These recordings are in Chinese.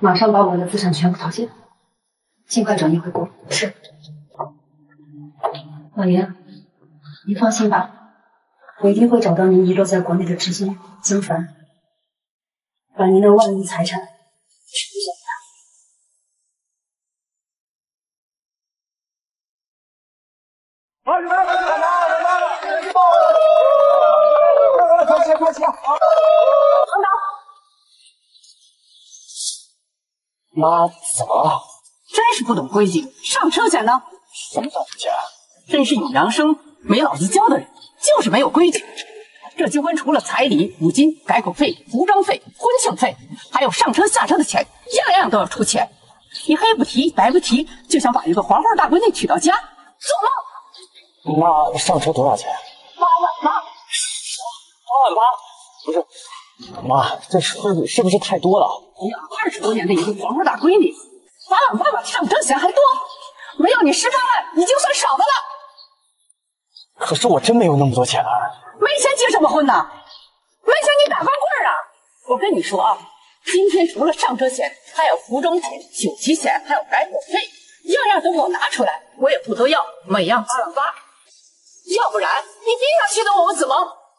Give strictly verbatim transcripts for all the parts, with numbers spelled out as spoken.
马上把我的资产全部套现，尽快转移回国。 是。 老爷，您放心吧，我一定会找到您遗落在国内的知心江凡，把您的万亿财产全部交给他。 快快快起快起！团长，妈，怎么了？ 真是不懂规矩！上车前呢？ 什么上车前？ 真是有阳生没老子教的人，就是没有规矩。这结婚除了彩礼、五金、改口费、服装费、婚庆费，还有上车下车的钱，样样都要出钱。你黑不提白不提，就想把一个黄花大闺女娶到家，做梦！ 妈，上车多少钱？ 八万八， 八万八？不是，妈，这是是不是太多了？ 养二十多年的一个黄花大闺女，八万八比上车钱还多，没有你十八万已经算少的了。 可是我真没有那么多钱啊！ 没钱结什么婚呢？没钱你打光棍啊！我跟你说啊，今天除了上车钱，还有服装钱、酒席钱，还有改口费，样样都给我拿出来，我也不都要，每样八万八。 要不然你别想气得我们子萌。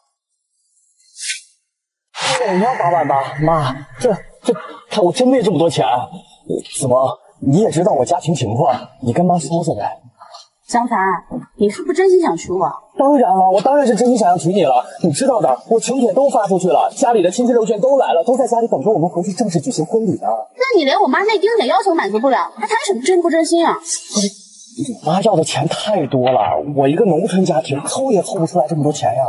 我要八万八，妈，这这他我真没这么多钱。子萌，你也知道我家庭情况，你跟妈说说呗。 江凡，你是不是真心想娶我？ 当然了，我当然是真心想要娶你了。你知道的，我请帖都发出去了，家里的亲戚六眷都来了，都在家里等着我们回去正式举行婚礼呢。 那你连我妈那丁点要求满足不了，还谈什么真不真心啊？ 我妈要的钱太多了，我一个农村家庭凑也凑不出来这么多钱呀。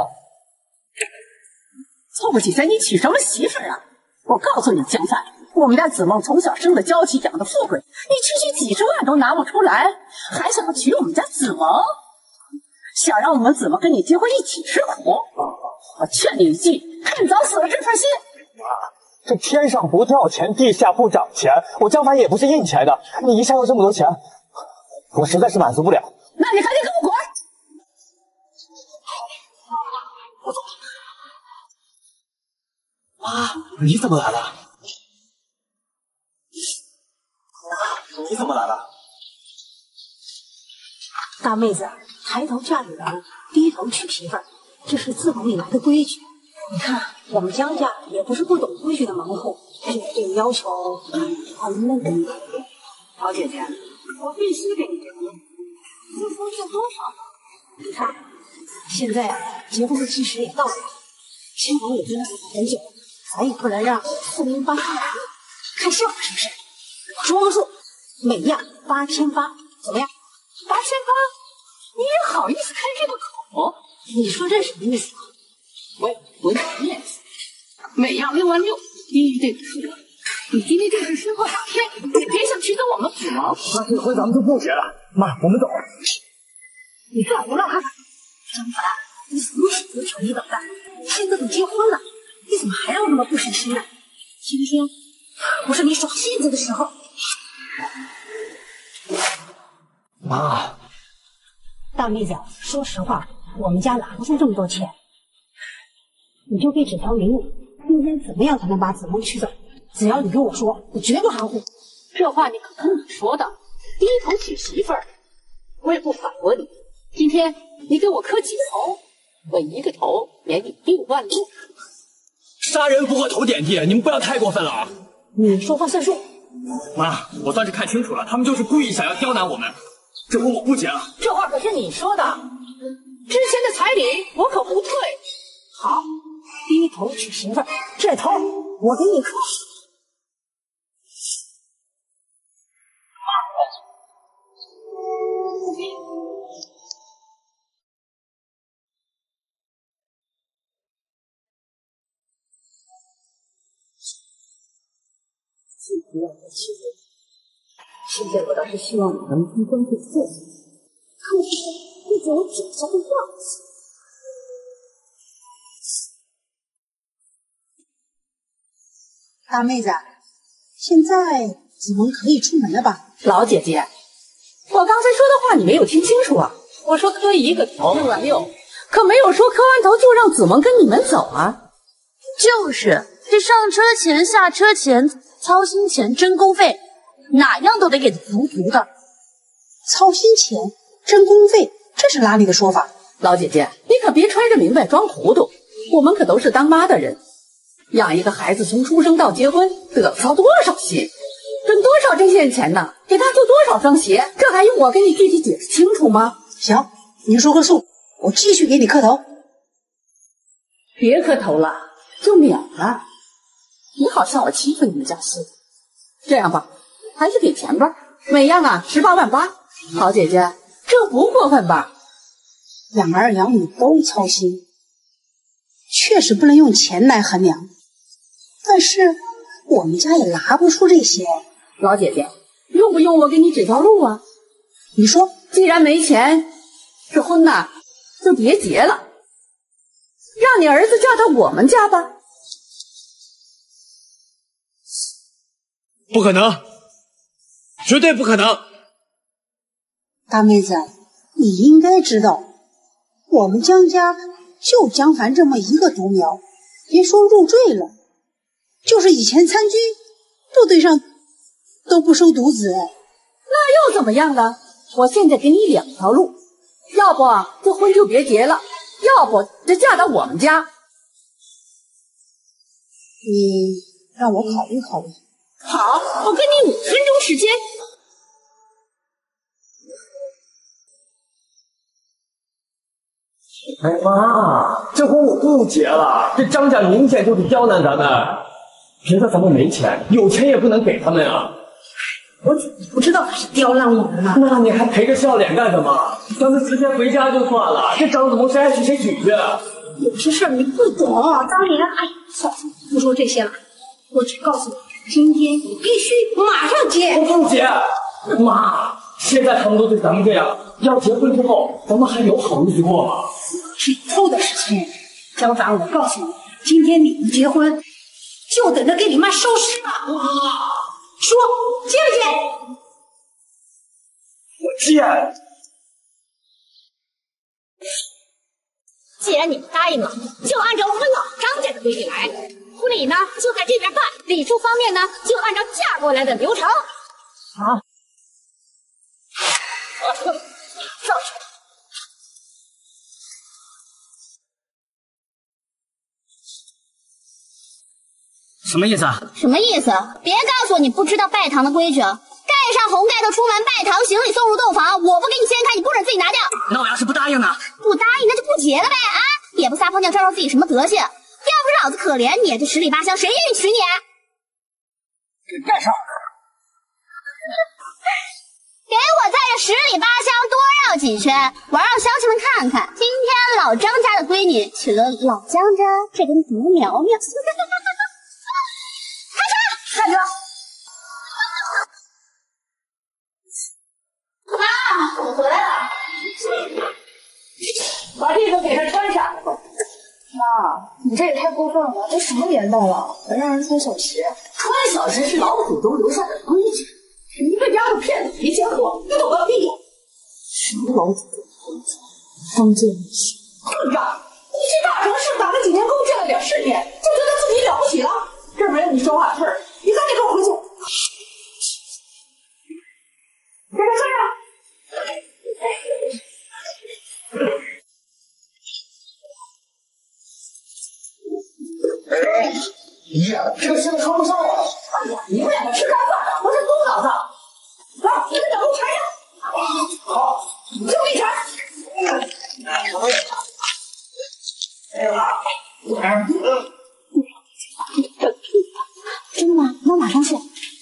凑不起钱，你娶什么媳妇儿啊？我告诉你，江凡，我们家子梦从小生的娇气，养的富贵，你区区几十万都拿不出来，还想娶我们家子萌？想让我们子萌跟你结婚一起吃苦？我劝你一句，趁早死了这份心。 妈，这天上不掉钱，地下不长钱，我江凡也不是印钱的，你一下要这么多钱。 我实在是满足不了， 那你赶紧给我滚！ 我走了。妈，你怎么来了？妈，你怎么来了？ 大妹子，抬头嫁女人，低头娶媳妇儿，这是自古以来的规矩。你看，我们江家也不是不懂规矩的门户，对这个要求很那个。 好姐姐，我必须给你这个。 这说是多少？ 你看，现在结婚的吉时也到了，新郎也真的很久，咱也不能让四零八看笑话是不是？说个数，每样八千八，怎么样？ 八千八？你也好意思开这个口？ 你说这什么意思？ 我也不给你面子，每样六万六，低于这个数额。你今天就是生活大天，你别想娶走我们子萌。 那这婚咱们就不结了。 妈，我们走。 你再胡闹看看！江凡，你什么时候成一等蛋？现在都结婚了，你怎么还要那么不省心呢？今天不是你耍性子的时候。 妈， 大妹子，说实话，我们家拿不出这么多钱，你就给指条明路，今天怎么样才能把子萌娶走？只要你跟我说，我绝不含糊。 这话你可不是你说的。 低头娶媳妇儿，我也不反驳你。今天你给我磕几个头，我一个头免你六万六。 杀人不过头点地，你们不要太过分了啊！ 你说话算数。 妈，我算是看清楚了，他们就是故意想要刁难我们。这婚我不结了。 这话可是你说的，之前的彩礼我可不退。 好，低头娶媳妇儿，这头我给你磕。 最主要的是，现在我倒是希望你能从关键做起，可是你给我脚下的样子。大妹子，现在子萌可以出门了吧？ 老姐姐，我刚才说的话你没有听清楚啊！我说磕一个头六万六，可没有说磕完头就让子萌跟你们走啊。 就是这上车前、下车前操心钱、真工费，哪样都得给足足的。操心钱、真工费，这是哪里的说法？ 老姐姐，你可别揣着明白装糊涂，我们可都是当妈的人，养一个孩子从出生到结婚得操多少心，挣多少针线钱呢？给他做多少双鞋，这还用我跟你具体解释清楚吗？ 行，你说个数，我继续给你磕头。 别磕头了，就免了。你好像我欺负你们家似的。这样吧，还是给钱吧，每样啊十八万八。好姐姐，这不过分吧？ 养儿养女都操心，确实不能用钱来衡量，但是我们家也拿不出这些。 老姐姐，用不用我给你指条路啊？ 你说， 既然没钱，这婚呐就别结了，让你儿子嫁到我们家吧。 不可能，绝对不可能！ 大妹子，你应该知道，我们江家就江凡这么一个独苗，别说入赘了，就是以前参军，部队上都不收独子。 那又怎么样呢？我现在给你两条路，要不这婚就别结了，要不就嫁到我们家。 你让我考虑考虑。 好，我给你五分钟时间。 哎妈，这婚我不结了，这张家明显就是刁难咱们。别说咱们没钱，有钱也不能给他们啊。 我怎么不知道他是刁难我们呢？ 那你还赔个笑脸干什么？咱们提前回家就算了，这张子萌谁爱娶谁娶去。 有些事你不懂，当年哎，算了，不说这些了，我只告诉你，今天你必须马上结。 我不结，妈，现在他们都对咱们这样，要结婚之后，咱们还有好日子过吗？ 是以后的事情。江凡，我告诉你，今天你不结婚，就等着给你妈收尸吧。说接不接？ 我接。 既然你们答应了，就按照我们老张家的规矩来。婚礼呢就在这边办，礼数方面呢就按照嫁过来的流程。 好。上去。 什么意思啊？ 什么意思？别告诉我你不知道拜堂的规矩。盖上红盖头出门，拜堂行礼送入洞房。我不给你掀开，你不准自己拿掉。 那我要是不答应呢？ 不答应那就不结了呗啊！也不撒泡尿照照自己什么德行。要不是老子可怜你，这十里八乡谁愿意娶你啊？ 给盖上！ 给我在这十里八乡多绕几圈，我让乡亲们看看，今天老张家的闺女娶了老江家这根独苗苗。开车！站住！妈，我回来了。 把这个给他穿上。 妈，你这也太过分了，这什么年代了，还让人穿小鞋？ 穿小鞋是老祖宗留下的规矩。一个丫头骗子没见过，你懂个屁！什么老祖宗规矩？封建迷信！混账！你去大城市打了几年工，见了点世面，就觉得自己了不起了？这没有你说话的份儿！你赶紧给我回去！给他穿上！ 哎呀，这个现在穿不上了。 哎呀，你们两个吃干饭的，我是猪脑子！来，你们两个缠上！好，就一缠。 真的吗？那马上去。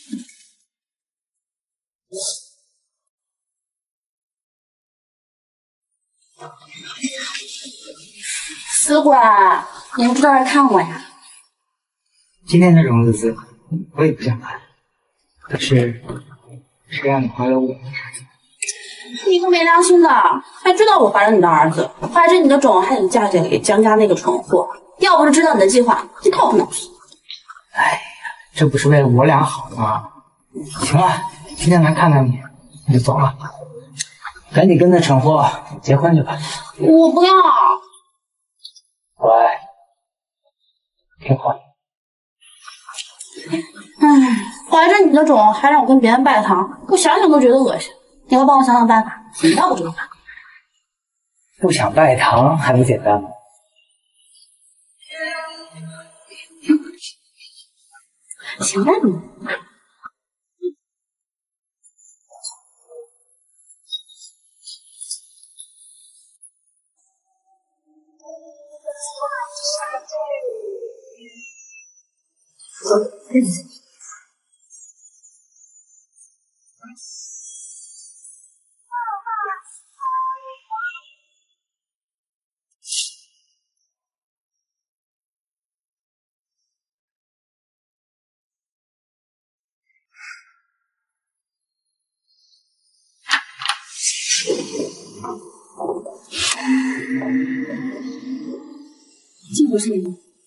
死鬼，你不知道来看我呀？ 今天这种日子，我也不想来。可是，谁让你怀了我？ 你个没良心的，还知道我怀了你的儿子，怀着你的种，害你嫁给江家那个蠢货。要不是知道你的计划，一套不能皮。 哎呀，这不是为了我俩好吗？行了，今天来看看你，你就走了。赶紧跟那蠢货结婚去吧。 我不要。 乖，听话。 唉。 怀着你的种，还让我跟别人拜堂，我想想都觉得恶心。你快帮我想想办法，怎么办我就能办。 不想拜堂还不简单吗？ 行吧你。 这不是你，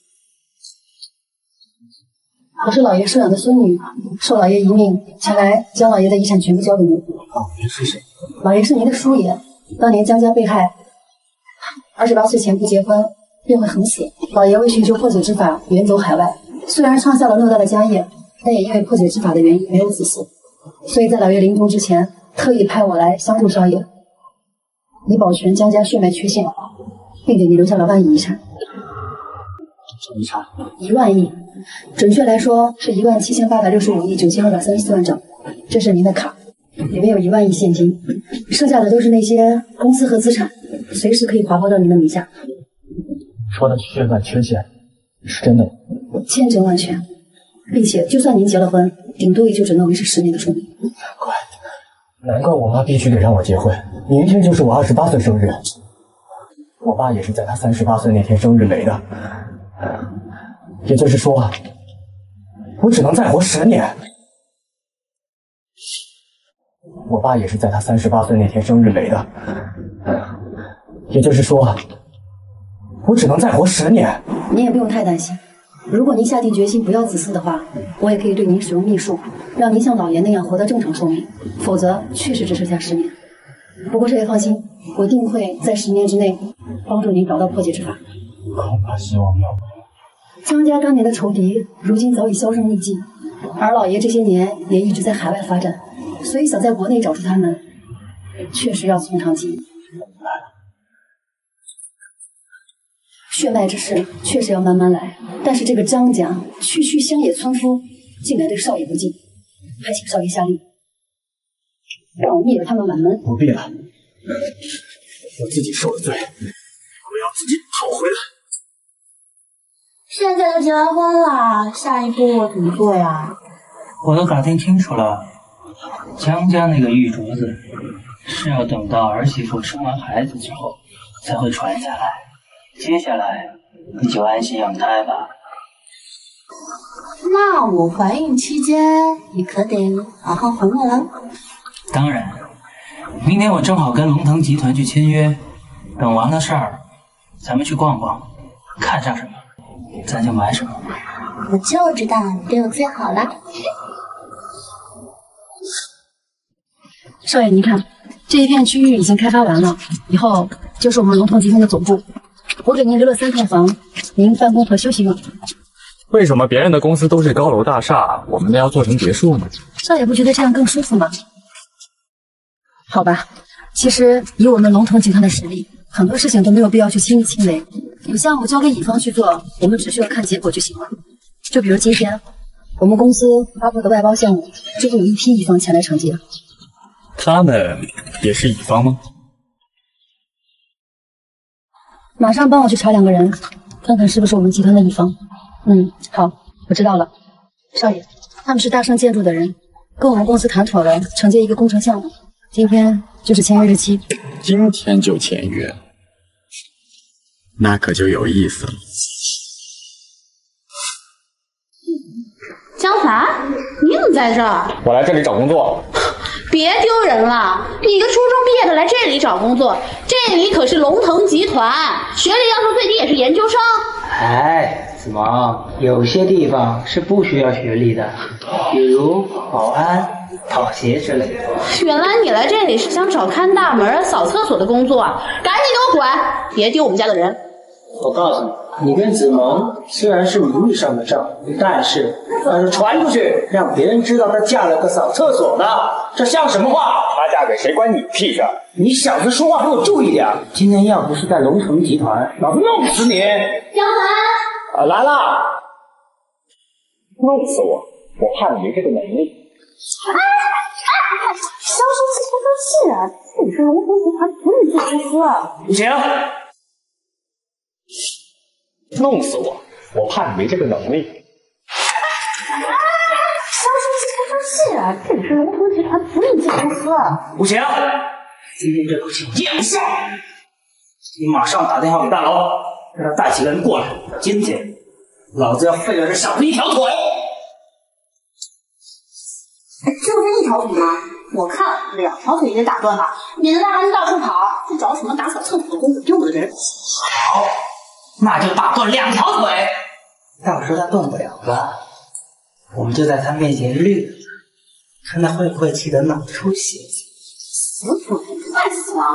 我是老爷收养的孙女，受老爷遗命前来将老爷的遗产全部交给您。 老爷是谁？ 老爷是您的叔爷，当年江家被害，二十八岁前不结婚便会横死，老爷为寻求破解之法远走海外，虽然创下了偌大的家业，但也因为破解之法的原因没有子嗣，所以在老爷临终之前特意派我来相助少爷，以保全江家血脉缺陷，并给您留下了万亿遗产。 遗产一万亿，准确来说是一万七千八百六十五亿九千二百三十四万整。这是您的卡，里面有一万亿现金，剩下的都是那些公司和资产，随时可以划拨到您的名下。 说的血脉缺陷是真的吗？ 千真万确，并且就算您结了婚，顶多也就只能维持十年的寿命。 难怪，难怪我妈必须得让我结婚，明天就是我二十八岁生日，我爸也是在他三十八岁那天生日没的。也就是说，我只能再活十年。我爸也是在他三十八岁那天生日没的。也就是说，我只能再活十年。 您也不用太担心，如果您下定决心不要子嗣的话，我也可以对您使用秘术，让您像老爷那样活到正常寿命。否则，确实只剩下十年。不过这也放心，我一定会在十年之内帮助您找到破解之法。 恐怕希望渺茫。 江家当年的仇敌，如今早已销声匿迹，而老爷这些年也一直在海外发展，所以想在国内找出他们，确实要从长计议。血脉之事确实要慢慢来，但是这个张家区区乡野村夫，竟然对少爷不敬，还请少爷下令，让我灭了他们满门。 不必了，我自己受了罪，我要自己讨回来。 现在都结完婚了，下一步怎么做呀？ 我都打听清楚了，江家那个玉镯子是要等到儿媳妇生完孩子之后才会传下来，接下来你就安心养胎吧。 那我怀孕期间，你可得好好哄我了。 当然，明天我正好跟龙腾集团去签约，等完了事儿，咱们去逛逛，看上什么咱就买什么。 我就知道你对我最好了。 少爷，您看，这一片区域已经开发完了，以后就是我们龙腾集团的总部。我给您留了三套房，您办公和休息用。 为什么别人的公司都是高楼大厦，我们的要做成别墅呢？ 少爷不觉得这样更舒服吗？好吧，其实以我们龙腾集团的实力，很多事情都没有必要去亲力亲为，有项目交给乙方去做，我们只需要看结果就行了。就比如今天我们公司发布的外包项目，就会有一批乙方前来承接。 他们也是乙方吗？ 马上帮我去查两个人，看看是不是我们集团的乙方。嗯，好，我知道了。少爷，他们是大盛建筑的人，跟我们公司谈妥了承接一个工程项目，今天就是签约日期。 今天就签约，那可就有意思了。 江凡，你怎么在这儿？ 我来这里找工作。 别丢人了，你一个初中毕业的来这里找工作，这里可是龙腾集团，学历要求最低也是研究生。 哎，子萌，有些地方是不需要学历的，比如保安、跑鞋之类的。 原来你来这里是想找看大门、扫厕所的工作啊！赶紧给我滚，别丢我们家的人！ 我告诉你， 你跟子萌虽然是名义上的账，但是要是传出去，让别人知道她嫁了个扫厕所的，这像什么话？ 她嫁给谁关你屁事？ 你小子说话给我注意点！今天要不是在龙城集团，老子弄死你！ 江凡， 啊，来啦！弄死我！我怕你没这个能力。 哎哎哎！销售器不生气啊！这里是龙城集团独立子公司。 不行！ 弄死我！我怕你没这个能力。 哎，销售器不生气啊！这里是龙城集团独立子公司。 不行！今天这口气咽不下，你马上打电话给大佬，让他带几个人过来。今天，老子要废了这小子一条腿！ 就这一条腿吗？我看两条腿也得打断吧，免得他还能到处跑，去找什么打扫厕所的功夫丢的人。 好，那就打断两条腿。要是他动不了了，我们就在他面前绿了，看他会不会气得脑出血。 死死快死了！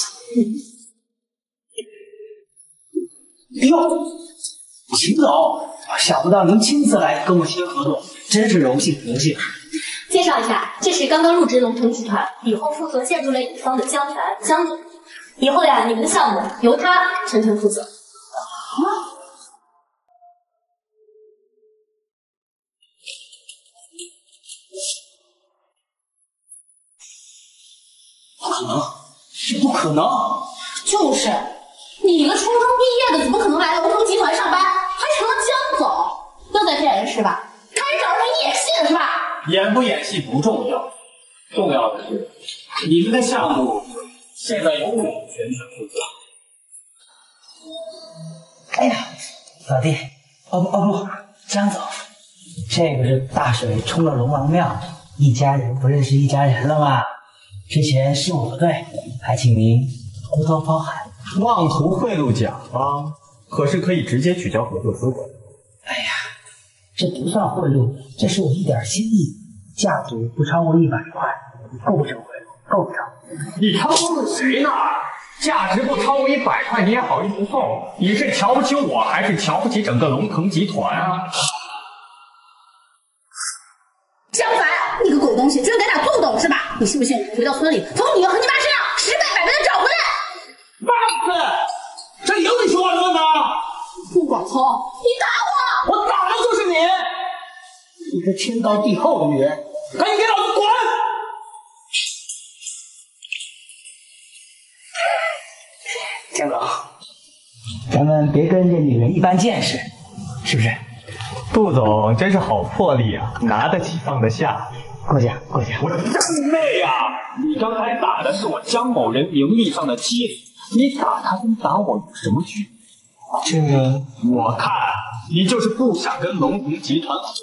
哎呦，秦总，想不到您亲自来跟我签合作，真是荣幸荣幸。 介绍一下，这是刚刚入职龙城集团，以后负责建筑类乙方的江凡江总。以后呀，你们的项目由他全权负责。啊？ 不可能，这不可能！ 就是，你一个初中毕业的，怎么可能来龙城集团上班，还成了江总？又在骗人是吧？开始找人演戏了是吧？ 演不演戏不重要，重要的是你们的项目现在由我全权负责。 哎呀，老弟，哦不哦不，江总，这个是大水冲了龙王庙，一家人不认识一家人了吗？之前是我不对，还请您多多包涵。 妄图贿赂甲方，可是可以直接取消合作资格。 哎呀，这不算贿赂，这是我一点心意，价值不超过一百块，构不成贿赂，够不着。 你抄的谁呢？价值不超过一百块，你也好意思送？你是瞧不起我，还是瞧不起整个龙腾集团啊？ 江凡，你个狗东西，居然敢打杜董是吧？你信不信我回到村里，从你和你妈身上十倍百倍的找回来？ 爸子，这里有你说话的份吗？ 陆广聪，你打我！ 我打的就是你！你这天高地厚的女人，赶紧给老子滚！江总，咱们别跟这女人一般见识，是不是？ 杜总真是好魄力啊，拿得起放得下。 过奖过奖。 我的真妹啊！你刚才打的是我江某人名义上的妻子，你打她跟打我有什么区别？ 这个， 我看你就是不想跟龙腾集团合作。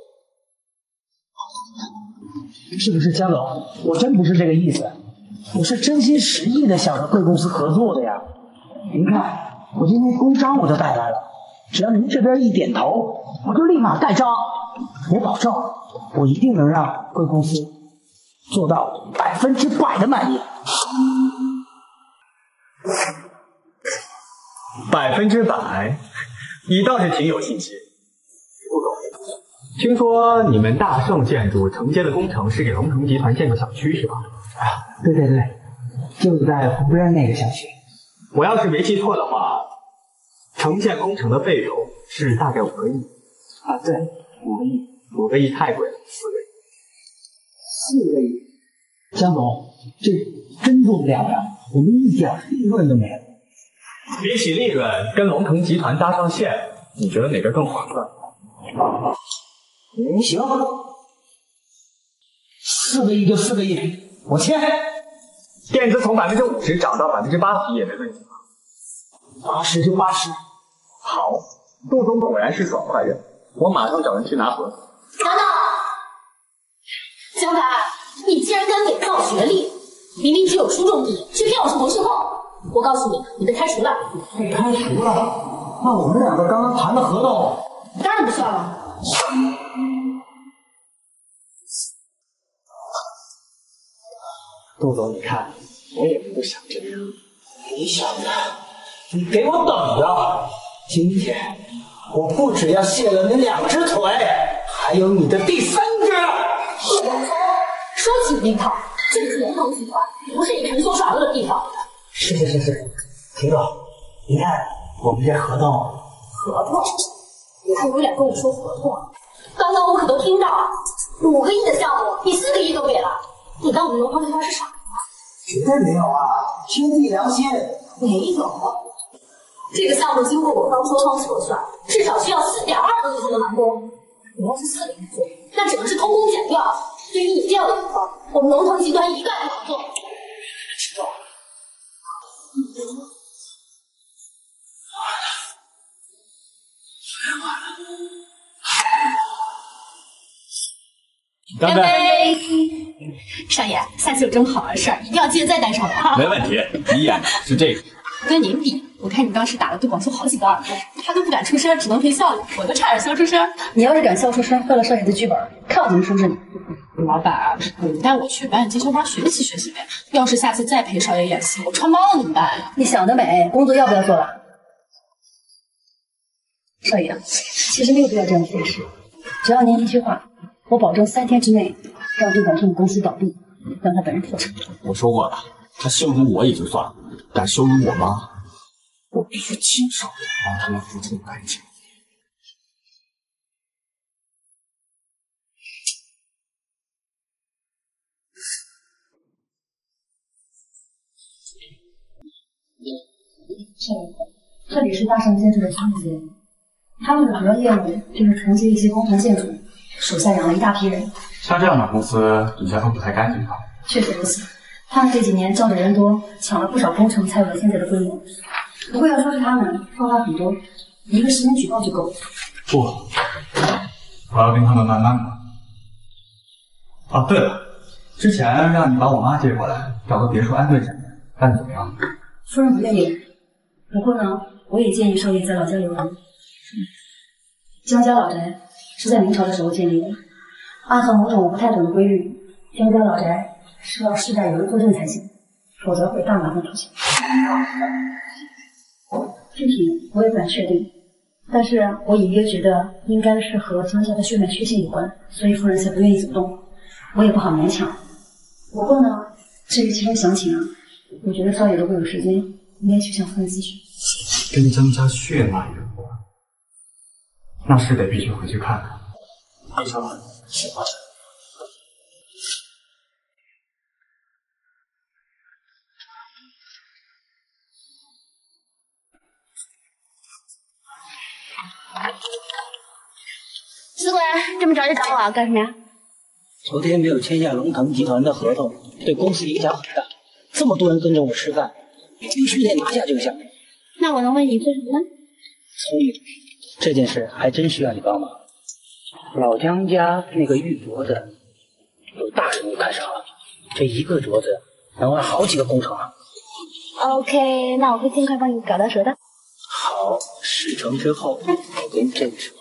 是不是江总？我真不是这个意思，我是真心实意的想着贵公司合作的呀。您看，我今天公章我都带来了，只要您这边一点头，我就立马盖章。我保证，我一定能让贵公司做到百分之百的满意。 百分之百，你倒是挺有信心。不懂，听说你们大盛建筑承接的工程是给龙腾集团建个小区是吧？ 啊，对对对，就在湖边那个小区。 我要是没记错的话，承建工程的费用是大概五个亿。 啊，对，五个亿。 五个亿太贵了，四个亿。 四个亿，江总，这真做不了呀，我们一点利润都没有。 比起利润，跟龙腾集团搭上线，你觉得哪个更划算？ 嗯，行，四个亿就四个亿，我签。 垫资从百分之五十涨到百分之八十也没问题吧？ 八十就八十。 好，杜总果然是爽快人，我马上找人去拿合同。 等等，江凡，你竟然敢伪造学历，明明只有初中毕业，却骗我是博士后。我告诉你，你被开除了。 被开除了？那我们两个刚刚谈的合同， 当然不算了。 杜总，你看，我也不想这样。 你小子，你给我等着！ 今天我不只要卸了你两只腿，还有你的第三只。 说起樱桃，这里是龙腾集团，不是你纯秀耍乐的地方。 是是是是，秦总，你看我们这合同， 合同？你还有脸跟我说合同？刚刚我可都听到了，五个亿的项目，你四个亿都给了，你当我们龙腾集团是傻子吗？ 绝对没有啊，天地良心。 没有。这个项目经过我方双方核算，至少需要四点二个亿才能完工。你要是四个亿做，那只能是偷工减料。对于你这样的乙方，我们龙腾集团一概不合作。秦总， 干杯！ 少爷，下次有这么好的事儿，一定要记得再带上我哈。 没问题，你演的是这个。 跟您比，我看你当时打了对广秋好几个耳光，他都不敢出声，只能陪笑脸，我都差点笑出声。 你要是敢笑出声，坏了少爷的剧本，看我怎么收拾你！ 老板，你带我去表演接球班学习学习呗。要是下次再陪少爷演戏，我穿帮了怎么办呀？ 你想得美，工作要不要做了？少爷，其实没有必要这样费事，只要您一句话，我保证三天之内让杜管胜公司倒闭，让他本人破产。 我说过了，他羞辱我也就算了，敢羞辱我妈，我必须亲手帮他们付出代价。 少爷，这里是大盛建筑的仓库街，他们的主要业务就是承接一些工程建筑，手下养了一大批人。 像这样的公司底下都不太干净吧？ 确实如此，他们这几年招的人多，抢了不少工程，才有了现在的规模。不过要说是他们，方法很多，一个实名举报就够了。 不，我要跟他们慢慢来。哦，对了，之前让你把我妈接过来，找个别墅安顿下来，办得怎么样？ 夫人不愿意。不过呢，我也建议少爷在老家留人。江家老宅是在明朝的时候建立的，按照某种我不太懂的规律，江家老宅是要世代有人坐镇才行，否则会大麻烦出现。具体我也不敢确定，但是我隐约觉得应该是和江家的血脉缺陷有关，所以夫人才不愿意走动。我也不好勉强。不过呢，至于其中详情啊，我觉得少爷如果有时间，应该去向夫人咨询。 跟江家血脉有关，那是得必须回去看看。医生，行吧。 司官，这么早就找我干什么呀？ 昨天没有签下龙腾集团的合同，对公司影响很大。这么多人跟着我吃饭，必须得拿下这个项目。 那我能问你做什么呢？ 所以这件事还真需要你帮忙。老江家那个玉镯子，有大人物看上了，这一个镯子能换好几个工程啊。 OK， 那我会尽快帮你搞到手的。 好，事成之后我给你证实。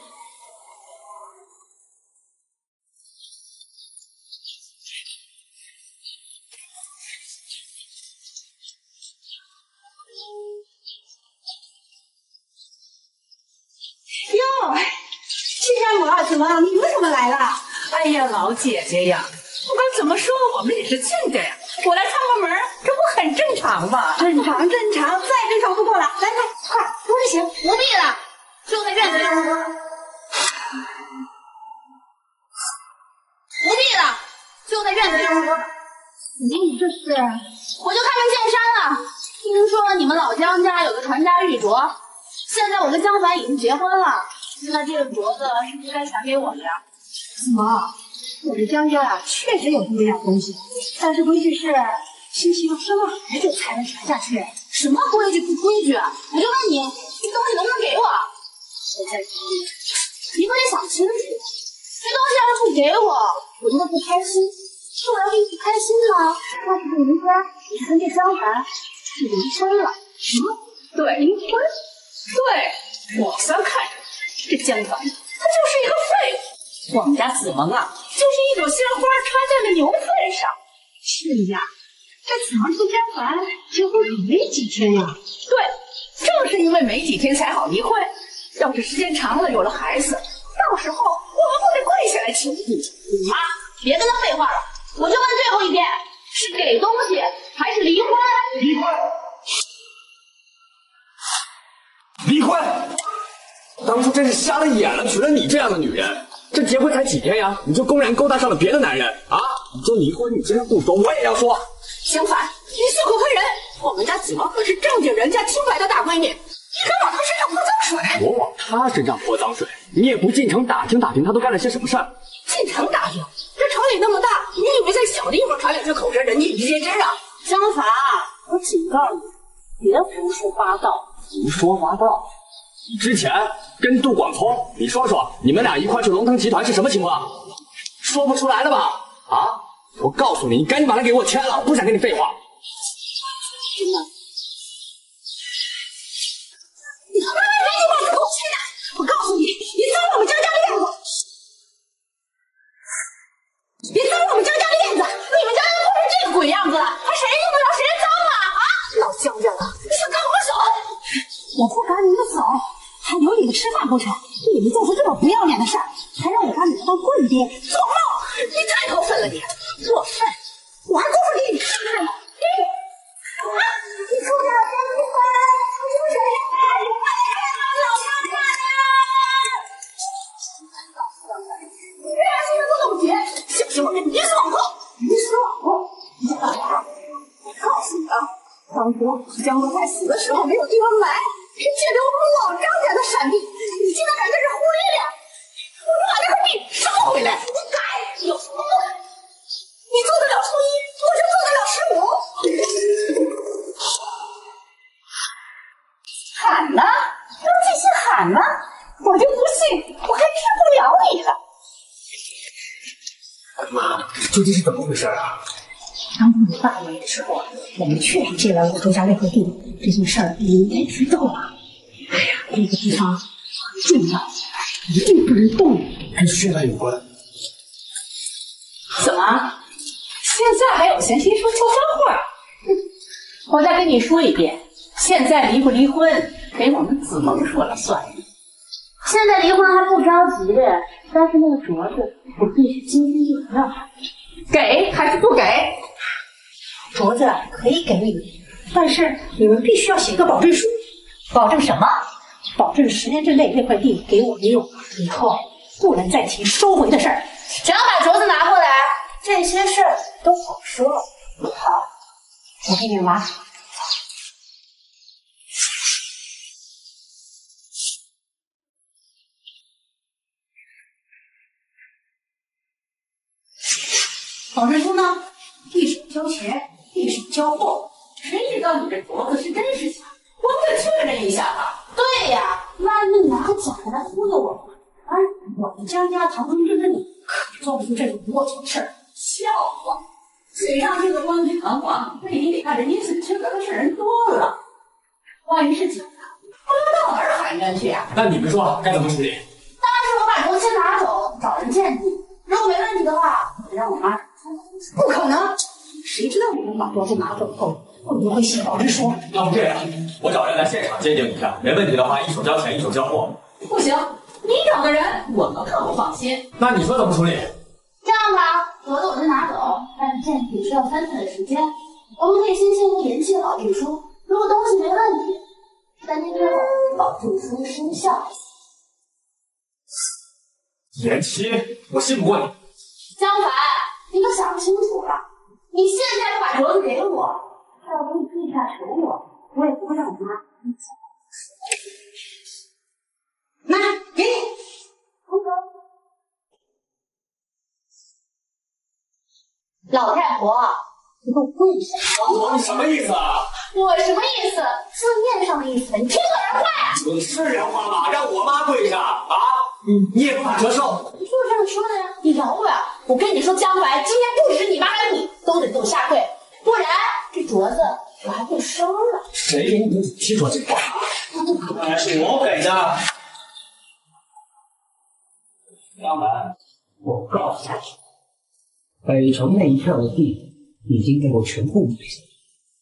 哟，亲家母啊，怎么你为什么来了？ 哎呀，老姐姐呀，不管怎么说，我们也是亲家呀。我来串个门，这不很正常吗？ 正常正常，再正常不过了。来来，快多着行。 不必了，就在院子上。不必了，就在院子上。 你这是？ 我就开门见山了。听说你们老江家有个传家玉镯，现在我跟江凡已经结婚了，那这个镯子是不是该传给我的呀？ 怎么？我们江家啊，确实有这么样东西，但是规矩是必须要生了孩子才能传下去。 什么规矩不规矩？我就问你，这东西能不能给我？我再说一次，你可得想清楚，这东西要是不给我，我就会不开心。我要是不开心呢，那不是明天你跟这江凡就离婚了？ 什么？对，离婚？对，我算看着这江凡，他就是一个废物。我们家子萌啊，就是一朵鲜花插在了牛粪上。 是呀，这子萌和江凡结婚可没几天呀。 对，正是因为没几天才好离婚， 要是时间长了有了孩子，到时候我们不得跪下来求你？ 啊，别跟他废话了，我就问最后一遍，是给东西还是离婚？ 离婚。离婚！当初真是瞎了眼了，娶了你这样的女人。这结婚才几天呀，你就公然勾搭上了别的男人啊！你就离婚，你竟然不说，我也要说。 相反，你血口喷人！我们家子萌可是正经人家清白的大闺女，你敢往她身上泼脏水？ 我往她身上泼脏水，你也不进城打听打听她都干了些什么事儿？ 进城打听？这城里那么大，你以为在小地方传两句口舌，人尽皆知啊？ 相反，我警告你，别胡说八道。 胡说八道！之前跟杜广聪，你说说，你们俩一块去龙腾集团是什么情况？说不出来了吧？啊！我告诉你，你赶紧把它给我签了，我不想跟你废话。 真的？ 你他妈没有把这给我签了！我告诉你，你脏了我们江家的面子！别脏了我们江家的面子！你们江家不是这个鬼样子，还谁用得了谁脏啊？啊！老江家的，你想赶我们走？ 我不赶你们走，还留你们吃饭不成？你们做出这么不要脸的事儿，还让我把你们当棍爹，做梦！ 你太过分了你！ 过分！我还功夫给你看看呢！给你！啊！你出去了，别离婚！你是谁呀？你快点老娘家人！ 老江家人，你别让新人做总结，小心我给你鱼死网破！ 鱼死网破！你想干啥？ 我告诉你啊，当初江国才死的时候没有地方埋。是借给我们老张家的闪地，你现在敢在这胡咧咧，我就把这块地收回来。你敢？有什么不敢？你做得了初一，我就做得了十五。喊呢？要继续喊呢？我就不信我还治不了你了。 妈，究竟是怎么回事啊？ 当你爸来的时候，我们确实借了我周家那块地，这件事儿你应该知道吧？哎呀，那个地方很重要，一定不能动。 跟血脉有关。 怎么？现在还有闲心说悄悄话？我再跟你说一遍，现在离不离婚，给我们子萌说了算。 现在离婚还不着急，但是那个镯子我必须今天就要。 给还是不给？ 镯子可以给你们，但是你们必须要写个保证书。 保证什么？ 保证十年之内那块地给我们用，以后不能再提收回的事儿。 只要把镯子拿过来，这些事儿都好说。 好，我给你们拿。保证书呢？一手交钱，一手交货。 谁知道你这镯子是真是假？我得确认一下吧。 对呀，万一拿个假的来忽悠我们，哎，我们江家堂堂正正的，可做不出这种龌龊的事儿。 笑话！嘴上这个冠冕堂皇，背地里干着阴损缺德的事人多了。万一是假的，我要到哪儿喊冤去啊？ 那你们说该怎么处理？ 当然是我把镯子先拿走，找人鉴定。如果没问题的话，我让我妈。 不可能！谁知道你们把镯子拿走后会不会写保证书？ 要不这样，我找人来现场鉴定一下，没问题的话，一手交钱，一手交货。 不行，你找个人，我们可不放心。 那你说怎么处理？ 这样吧，镯子我先拿走，但是鉴定需要三天的时间。我们可以先签个延期的保证书，如果东西没问题，三天之后保证书生效。 延期？我信不过你。 相反，你可想清楚了，你现在把镯子给我，他要跟你地下求我，我也不会让我妈一起。 拿，给你。 老太婆，你给我跪下！ 我你什么意思啊？ 我什么意思？字面上的意思，你听个人话呀！ 你是人话吗？让我妈跪下啊？你你也不打折寿？ 你就是这样说的呀！你饶我呀！我跟你说，江白，今天不止你妈还有你都得给我下跪，不然这镯子我还会收了。 谁给你提出这话？当然是我给的。江白，我告诉你，北城那一片的地已经被我全部买下，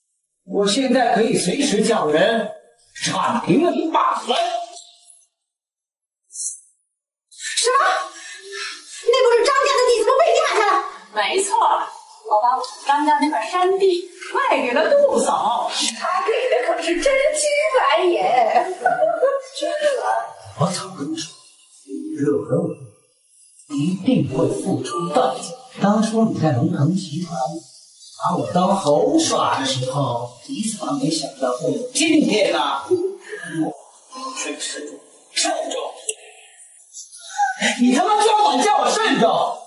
我现在可以随时叫人铲平了你爸坟。 没错，我把我们张家那块山地卖给了杜嫂，他给的可是真金白银。 我早跟你说，惹了我，一定会付出代价。当初你在龙腾集团把我当猴耍的时候，你怎么没想到会有今天呢？我真是慎重。你他妈居然敢叫我慎重！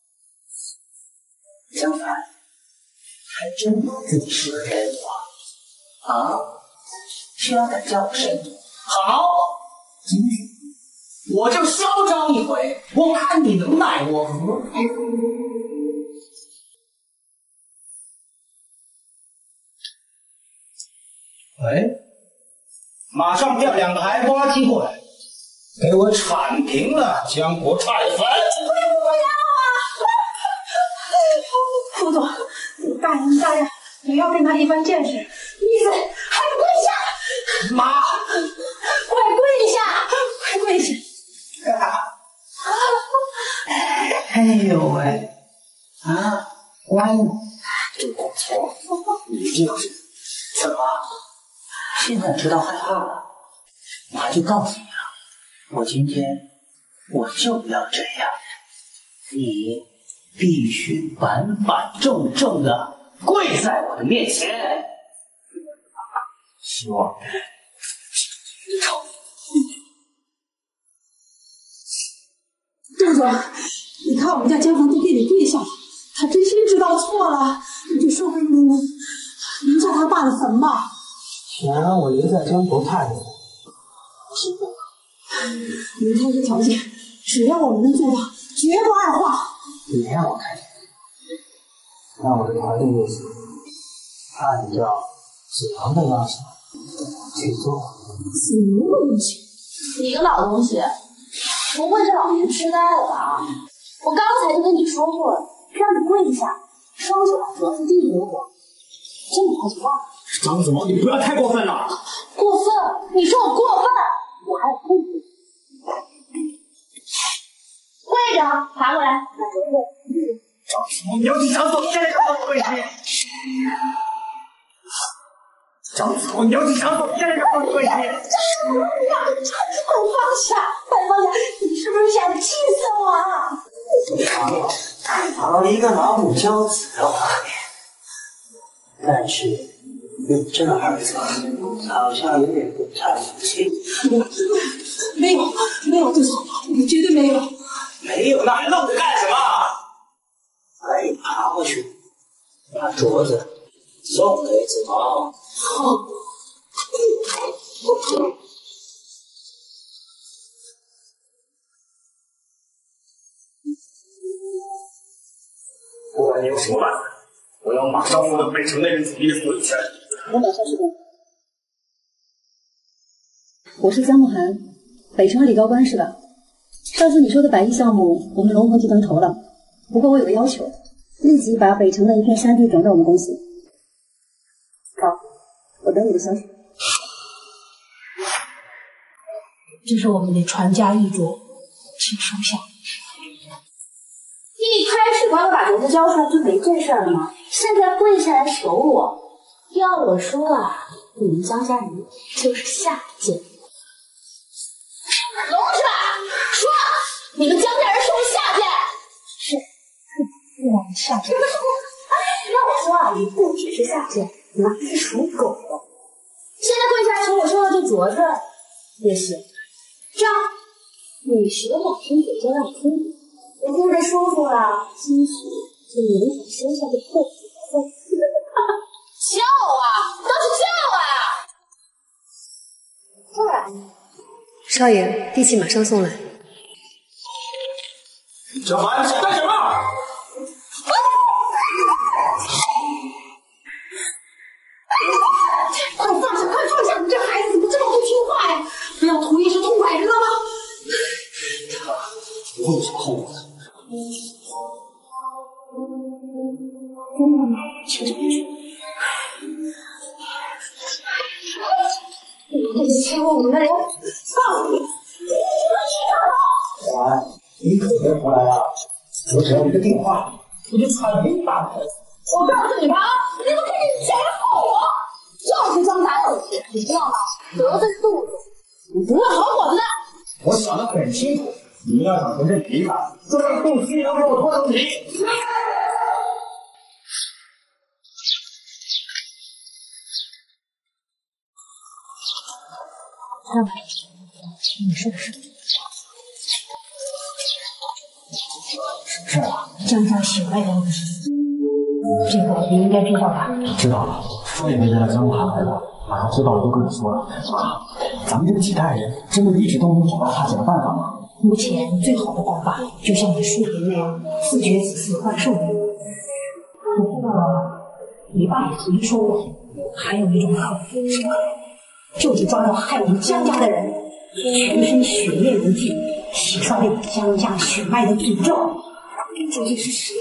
相反，还真以为自己是个人啊！啊，居然敢叫我慎重！好，今天我就嚣张一回，我看你能奈我何！喂，马上调两个海瓜机过来，给我铲平了江国差的坟！不要啊！副总，大人大人，你要跟他一番见识，你还不跪下！ 妈， 快跪下！快跪下！ 哎呦喂！啊，乖呢，杜广聪，你这是怎么？现在知道害怕了？妈就告诉你了，我今天我就要这样，你必须板板正正的跪在我的面前。希望杜总，你看我们家江房都给你跪下了，他真心知道错了，你就收回留留下他爸的坟吧。 想让我留在江国太太， 您看这条件，只要我们能做到，绝不二话。 你让我看见，让我的团队也行，按照子昂的要求去做。 什么东西？ 你个老东西，不会是老年痴呆了吧？我刚才就跟你说过了，让你跪下，双手把镯子递给我，这你还就忘了？ 张子萌，你不要太过分了！ 过分？你说我过分？我还不跪着，爬过来，把镯子。 张子萌，你要是想走，现在就放跪下！张子萌，你要是想走，现在就放跪下！ 快放下，快放下！你是不是想气死我啊？ 好一个老母骄子的画面，但是用这儿子好像有点不太服气。 没有，没有，杜总，我绝对没有。 没有，那还愣着干什么？赶紧爬过去，把镯子送给子萌。 好。 不管你有什么办法，我要马上获得北城那人子弟的所有权。 我马上施工。我是江慕寒，北城的李高官是吧？上次你说的百亿项目，我们龙腾集团投了，不过我有个要求，立即把北城的一片山地转到我们公司。好，我等你的消息。 这是我们的传家遗嘱，请收下。 一开始光把镯子交出来就没这事儿了吗？现在跪下来求我，要我说啊，你们江家人就是下贱。聋是吧？说，你们江家人是不是下贱？ 是，是我们下贱。 要我说啊，你不只是下贱，你还是属狗的。现在跪下来求我收了这镯子也行。这样，你学两声嘴就让我听听。我现在说出了，兴许就勉强生下个破子孙。叫啊，倒是叫啊！这儿。 少爷，地契马上送来。 小凡，想干什么？ 快放下，快放下！你这孩子怎么这么不听话呀？不要图一时痛快，知道吗？ 他不会后悔的。请进去。 你这欺负我们的人，操你！ 小凡，你可别回来了，我只要一个电话， 我就踩了你大腿。我告诉你们啊，你们可以前后我，就是张大有事，你知道吗？得罪肚子，你不是好伙子的。 我想得很清楚，你们要想从这里离开，就让肚脐能给我拖成皮。 张白，你说的是？ 是啊， 江家血脉的那个事情，这个你应该知道吧？ 知道了，少爷那边的江华来了，马上知道了都跟我说了。妈，咱们这几代人真的一直都能找到化解的办法吗？ 目前最好的办法，就像你书里那样，自觉子嗣换寿命。不过，你爸也曾经说过，还有一种可能，什么？就是抓到害你江家的人，全身血液如镜，洗刷掉江家血脉的诅咒。究竟是谁？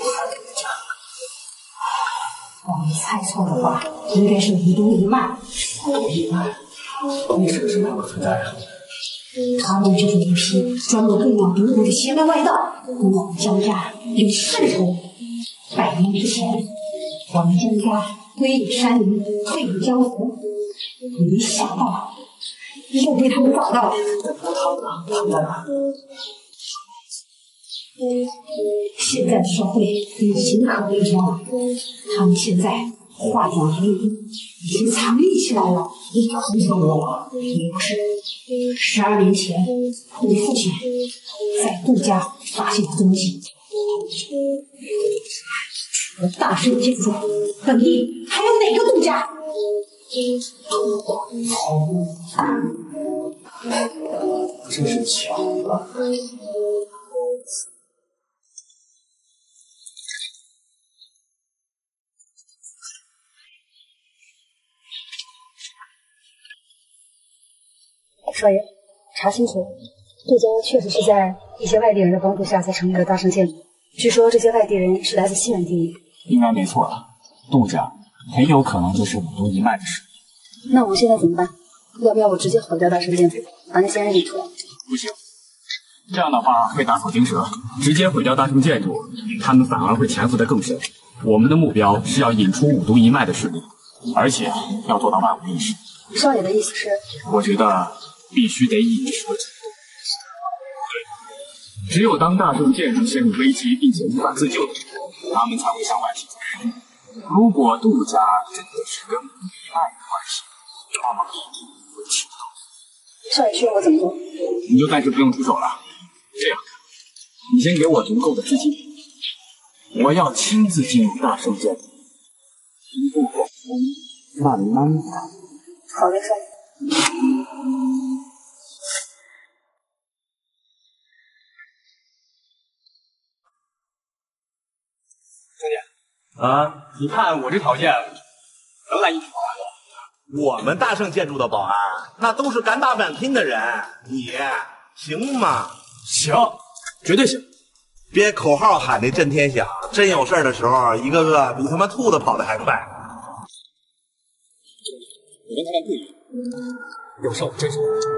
我没猜错的话，应该是五毒一脉。 五毒一脉，你是个什么样的存在啊？ 他们就是一批专门供养毒蛊的邪门外道，我们江家有世仇。百年之前，我们江家归隐山林，退隐江湖。没想到又被他们找到了。 他们他们在哪？ 现在的社会已经可悲了，他们现在化整为零，已经藏匿起来了。 你很想我？ 也不是，十二年前，你父亲在杜家发现了东西，除了大圣建筑，本地还有哪个杜家？ 真是巧了。 少爷，查清楚，杜家确实是在一些外地人的帮助下才成立了大圣建筑。据说这些外地人是来自西南地域。 应该没错了，杜家很有可能就是五毒一脉的势力。 那我们现在怎么办？要不要我直接毁掉大圣建筑，把那些人引出来？ 不行，这样的话会打草惊蛇，直接毁掉大圣建筑，他们反而会潜伏得更深。我们的目标是要引出五毒一脉的势力，而且要做到万无一失。 少爷的意思是？ 我觉得必须得以蛇制度。对，只有当大圣建筑陷入危机并且无法自救的时候，他们才会向外提出。如果杜家真的是跟五毒一脉有关系，那么会起到。 少爷需要我怎么做？ 你就暂时不用出手了。这样，你先给我足够的资金，我要亲自进入大圣建筑，一步一步，慢慢来。 好的，少爷。 兄弟啊，你看我这条件能来一条啊？ 我们大圣建筑的保安，那都是敢打敢拼的人，你行吗？ 行，绝对行。 别口号喊得震天响，真有事的时候，一个个比他妈兔子跑得还快。 我跟他们不一样，有事我真是。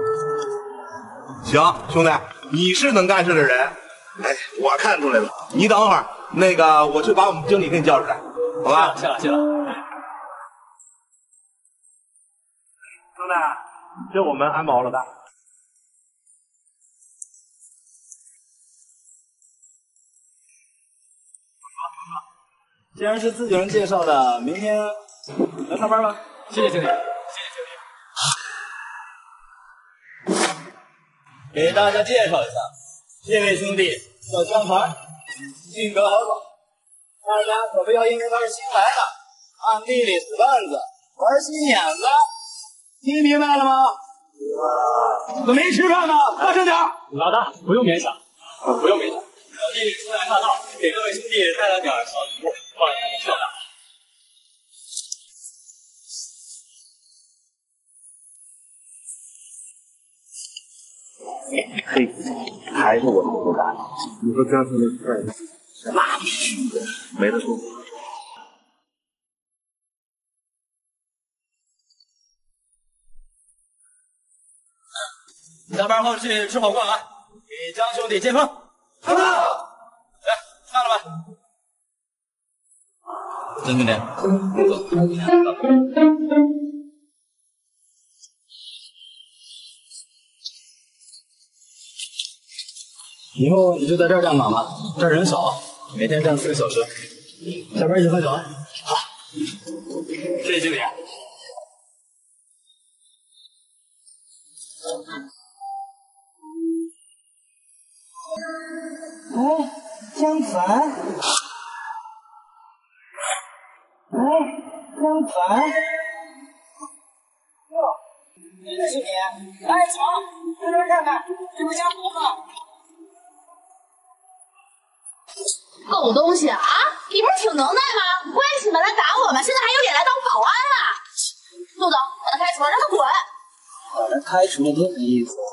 行，兄弟，你是能干事的人，哎，我看出来了。你等会儿，那个我去把我们经理给你叫出来，好吧？ 谢了，谢了。 兄弟，这我们安保了的。 既然是自己人介绍的，明天来上班吧。 谢谢经理，谢谢经理。 给大家介绍一下，这位兄弟叫江团，性格豪爽，大家可不要因为他是新来的，暗地里死绊子，玩心眼子。听明白了吗？怎么没吃饭呢？大声点！ 老大，不用勉强，不用勉强。小弟初来乍到，给各位兄弟带来点小礼物，放一下漂亮。 嘿，还是我们不干。你说江村的事儿，那必须的，没得说。 下班后去吃火锅啊，给江兄弟接风。好的。来，散了吧。 曾经理，走。以后你就在这儿站岗吧，这儿人少，每天站四个小时。下班一起喝酒啊！好，谢谢经理。 哎，江凡，哎，江凡，哟，这是你？哎，怎么？在这边看看，这不是江湖吗？ 狗东西啊！你不是挺能耐吗？关起门来打我们，现在还有脸来当保安啊！陆总，把他开除了，让他滚！ 把他开除了多没意思。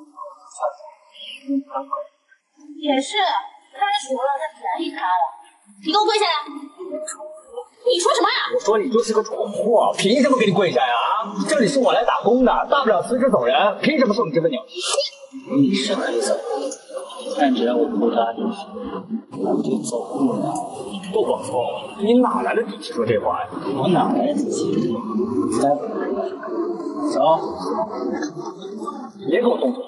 也是，开除了，那便宜他了。你给我跪下来！你说什么呀？ 我说你就是个蠢货，凭什么给你跪下呀？啊，这里是我来打工的，大不了辞职走人，凭什么受你这份鸟气？ 你是可以走，但只要我不答应，我就走不了。 杜广聪，你哪来的底气说这话呀？ 我哪来的底气？待会儿走， 别给我动手！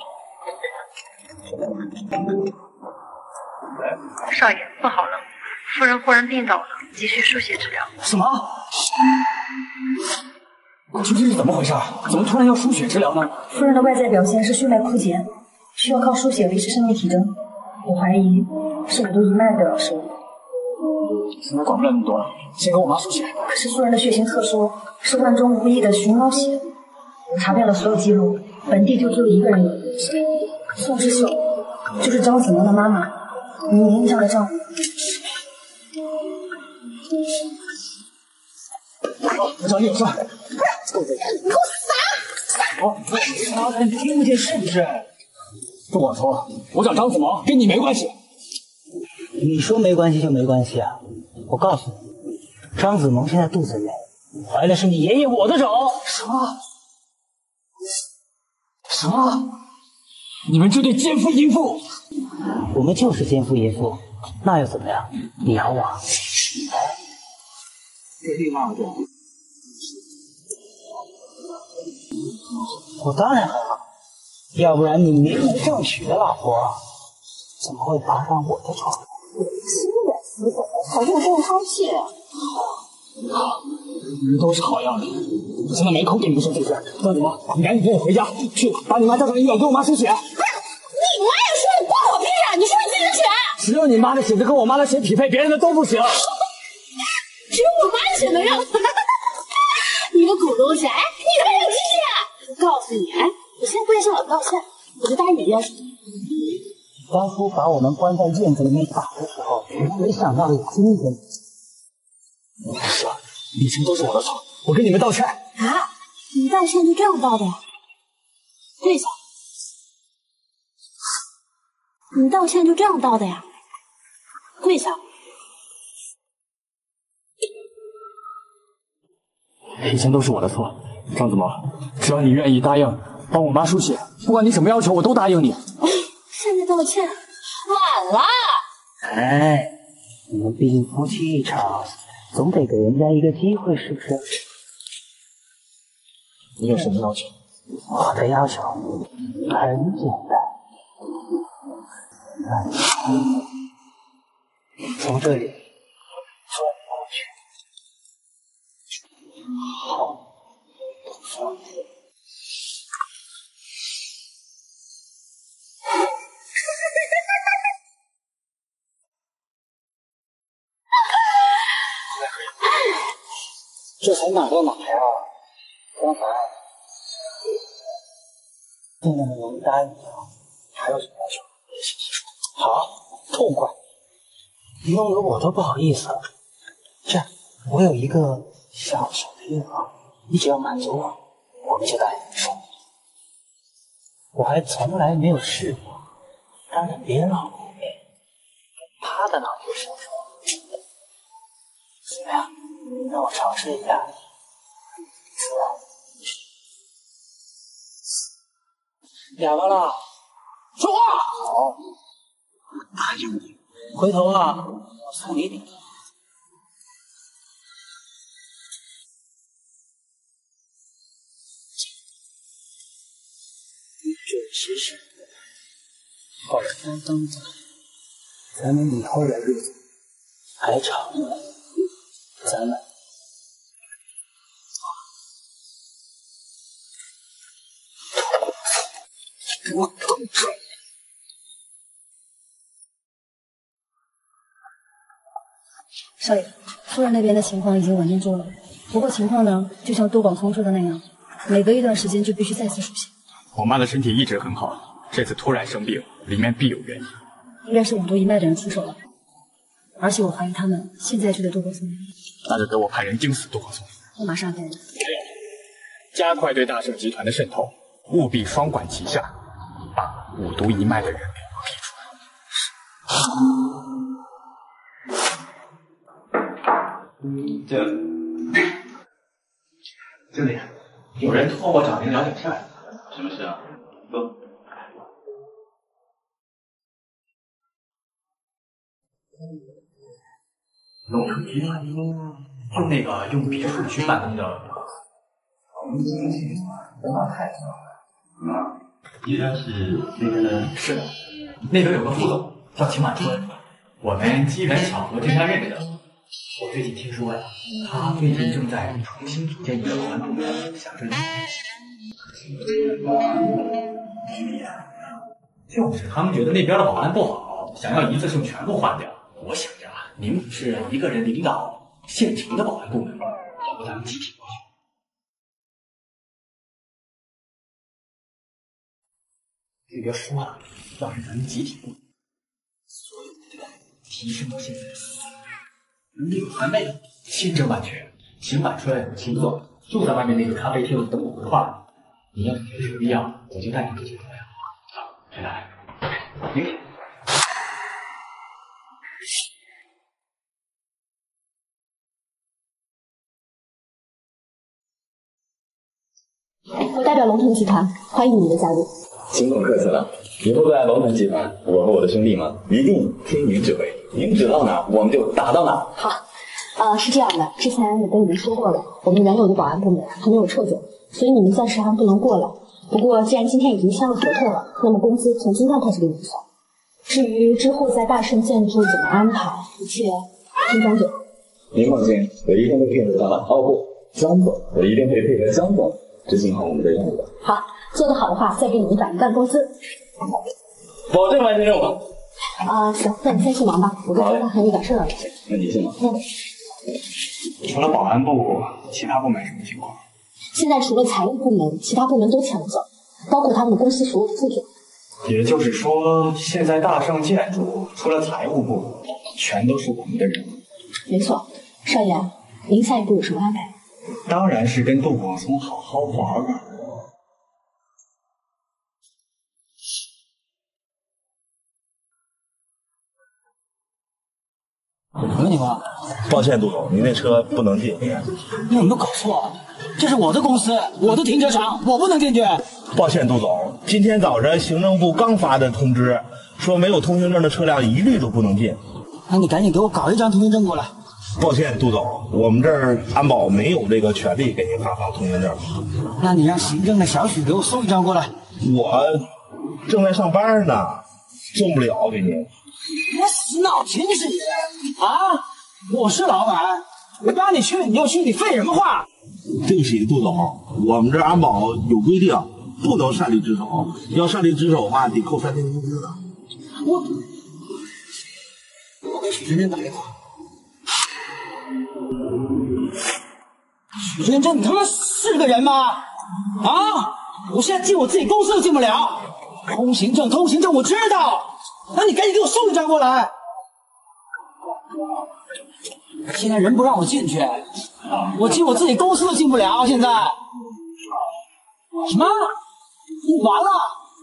少爷，不好了，夫人忽然病倒了，急需输血治疗。 什么？究竟是怎么回事？怎么突然要输血治疗呢？ 夫人的外在表现是血脉枯竭，需要靠输血维持生命体征。我怀疑是五毒一脉的失误。 现在管不了那么多了，先给我妈输血。 可是夫人的血型特殊，是万中无一的寻猫血。我查遍了所有记录，本地就只有一个人有。宋之秀，就是张子萌的妈妈，你名义上的丈夫。 我找你有事。 你给我撒！ 我我你听不见是不是？杜广聪，我找张子萌，跟你没关系。 你说没关系就没关系啊！我告诉你，张子萌现在肚子里怀的是你爷爷我的种。 什么？什么？你们这对奸夫淫妇！ 我们就是奸夫淫妇，那又怎么样？你咬我？哎， 这绿帽子， 我当然很好，要不然你名门正娶的老婆怎么会爬上我的床？ 心软死狗，好像真是好气。 好，你们都是好样的！我现在没空跟你们说这事。张子萌，你赶紧跟我回家去，把你妈叫上医院，给我妈输血。 你妈也说，你关我屁啊！你输你自己的血。 只有你妈的血跟我妈的血匹配，别人的都不行。 只有我妈的血能让你个狗东西！哎，你他妈有鸡血！我告诉你，哎，你现在跪下向我道歉，我就答应你一件事。 当初把我们关在院子里面打的时候，没想到有今天。 是啊，以前都是我的错，我跟你们道歉。 啊，你道歉就这样道的呀？跪下。你道歉就这样道的呀？跪下。 以前都是我的错，张子萌，只要你愿意答应帮我妈输血，不管你什么要求，我都答应你。 现在道歉晚了。 哎，你们毕竟夫妻一场，总得给人家一个机会，是不是？ 你有什么要求？ 我的要求很简单，从这里转过去。好，放手。这才哪到哪呀？刚才现在能答应你了，还有什么要求？细细说。好，痛快。弄得我都不好意思了。这样，我有一个小小的愿望，你只要满足我，我们就答应你生活。我还从来没有试过当着别人老公面他的老婆生活。怎么样？让我尝试一下。哑巴了，说话。好，答应你。回头啊，我送你礼物。 准时是好山当在，咱们以后的日子还长呢。咱们。 我痛准！ 少爷，夫人那边的情况已经稳定住了，不过情况呢，就像杜广聪说的那样，每隔一段时间就必须再次出现。 我妈的身体一直很好，这次突然生病，里面必有原因。 应该是五毒一脉的人出手了，而且我怀疑他们现在就在杜广聪那边。 那就给我派人盯死杜广聪。 我马上带人。 还有，加快对大圣集团的渗透，务必双管齐下。 把五毒一脉的人给我逼出来。这经理，有人托我找您聊点事儿。什么事啊？说。龙城集团就那个用别墅区办公的龙城集团，文化太强了。啊。 依然是那边的，是的，那边有个副总叫秦满春，我们机缘巧合之下认识的。我最近听说呀，他最近正在重新组建一个保安部门，想着就是他们觉得那边的保安不好，想要一次性全部换掉。我想着啊，您不是一个人领导现成的保安部门吗？要不咱们集体过去？ 你别说了，要是咱们集体过，所有的队提升到现在的四能力有翻倍，千真万确。秦百春、秦总就在外面那个咖啡厅等我回话。你要是觉得有必要，我就带你过去怎么样？好，陈大爷，明天。 我代表龙腾集团欢迎你的加入。 秦总客气了，以后在龙腾集团，我和我的兄弟们一定听您指挥，您指到哪，我们就打到哪。 好，呃，是这样的，之前我跟你们说过了，我们原有的保安部门还没有撤走，所以你们暂时还不能过来。不过既然今天已经签了合同了，那么工资从今天开始给你们算。至于之后在大圣建筑怎么安排，一切听张总。 您放心，我一定会配合他们。哦不，江总，我一定会配合江总执行好我们的任务的。 好。 做得好的话，再给你们涨一半工资， 保证完成任务。 啊、呃，行，那你先去忙吧，我跟张大还有点事儿。 那你先忙。 嗯。 除了保安部，其他部门什么情况？ 现在除了财务部门，其他部门都抢走，包括他们的公司所有副总。 也就是说，现在大圣建筑除了财务部，全都是我们的人。 没错，少爷，您下一步有什么安排？ 当然是跟杜广聪好好玩玩。 什么情况？ 抱歉，杜总，您那车不能进。 你有没有搞错？这是我的公司，我的停车场，我不能进去。 抱歉，杜总，今天早晨行政部刚发的通知，说没有通行证的车辆一律都不能进。 那你赶紧给我搞一张通行证过来。 抱歉，杜总，我们这儿安保没有这个权利给您发放通行证。 那你让行政的小许给我送一张过来。 我正在上班呢，送不了给您。 我死脑筋是你啊！我是老板，我让你去你就去，你废什么话？ 对不起，杜总，我们这安保有规定，不能擅离职守，要擅离职守的话，得扣三天工资的。 我我给许真真打电话。许真真，你他妈是个人吗？啊！我现在进我自己公司都进不了，通行证，通行证，我知道。那你赶紧给我送一张过来！现在人不让我进去，我进我自己公司都进不了。现在什么？你完了？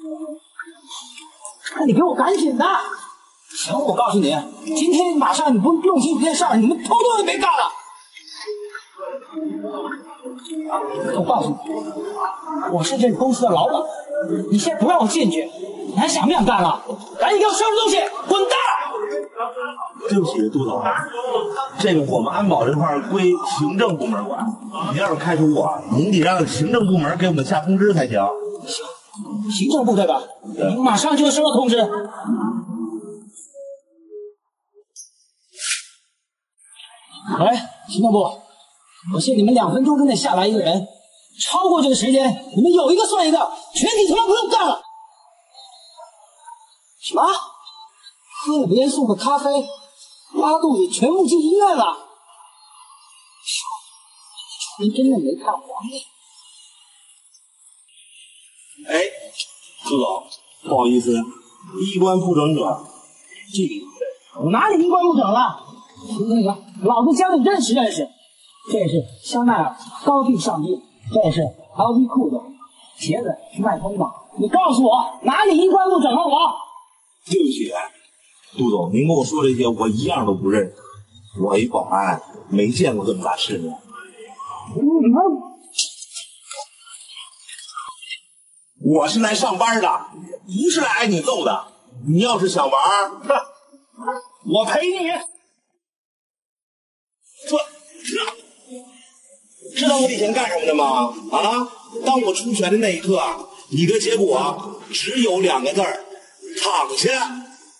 那你给我赶紧的！行，我告诉你，今天马上你不弄清楚这件事儿，你们通通都别干了。我告诉你，我是这公司的老板，你现在不让我进去，你还想不想干了？赶紧给我收拾东西，滚蛋！ 对不起，杜总，这个我们安保这块归行政部门管。您要是开除我，您得让行政部门给我们下通知才行。 行， 行政部对吧？您马上就会收到通知。来，行政部，我限你们两分钟之内下来一个人，超过这个时间，你们有一个算一个，全体他妈不用干了。什么？喝了别人送的咖啡，拉肚子，全部进医院了。您真的没看黄历？ 哎，朱总，不好意思，衣冠不整者，这个我哪里衣冠不整了？那个，老子教你认识认识。这是香奈儿高定上衣，这是 L V 裤子，鞋子是麦通的。你告诉我哪里衣冠不整了？我对不起，杜总，您跟我说这些，我一样都不认识。我一保安，没见过这么大世面。 你们， 我是来上班的，不是来挨你揍的。你要是想玩，哼，我陪你。说，知道我以前干什么的吗？啊，当我出拳的那一刻，你的结果只有两个字儿：躺下。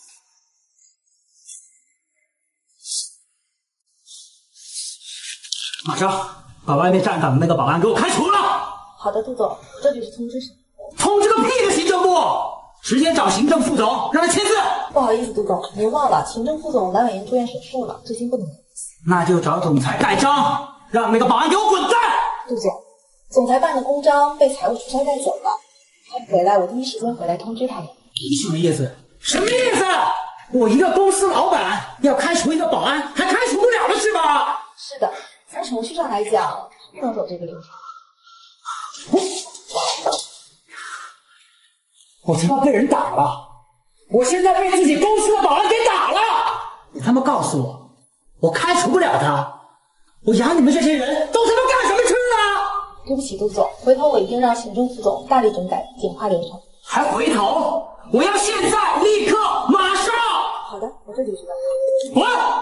马上把外面站岗的那个保安给我开除了。 好的，杜总，这里是通知审。 通知个屁的行政部！直接找行政副总，让他签字。 不好意思，杜总，您忘了，行政副总阑尾炎住院手术了，至今不能。 那就找总裁盖章，让那个保安给我滚蛋！ 杜总，总裁办的公章被财务出差带走了，他回来，我第一时间回来通知他们。 你什么意思？什么意思？我一个公司老板要开除一个保安，还开除不了了是吧？ 是的，从程序上来讲，不能走这个流程。 我他妈被人打了！我现在被自己公司的保安给打了！你他妈告诉我，我开除不了他，我养你们这些人都他妈干什么吃呢？ 对不起，杜总，回头我一定让行政副总大力整改，简化流程。 还回头？我要现在、立刻、马上！ 好的，我这就知道。 滚！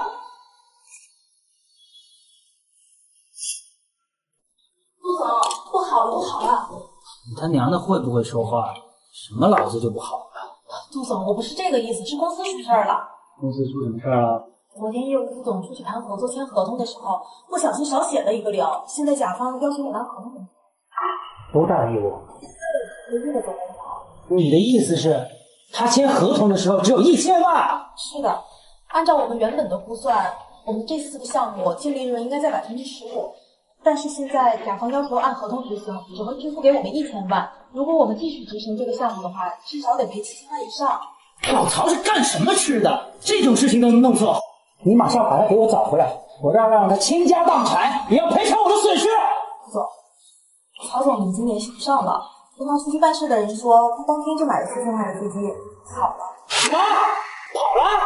杜总，不好了，不好了！ 你他娘的会不会说话？什么老子就不好了？ 杜总，我不是这个意思，是公司出事儿了。 公司出什么事儿了？ 昨天业务副总出去谈合作签合同的时候，不小心少写了一个零，现在甲方要求我拿合同。 多大的业务？ 一个月的总工好。 你的意思是，他签合同的时候只有一千万？ 是的，按照我们原本的估算，我们这四个项目净利润应该在百分之十五，但是现在甲方要求按合同执行，只会支付给我们一千万。如果我们继续执行这个项目的话，至少得赔七千万以上。 老曹是干什么吃的？这种事情都能弄错？你马上把他给我找回来，我让让他倾家荡产，也要赔偿我的损失。 总，曹总已经联系不上了，跟他出去办事的人说，他当天就买了四千万的飞机，跑了。 什么？跑了？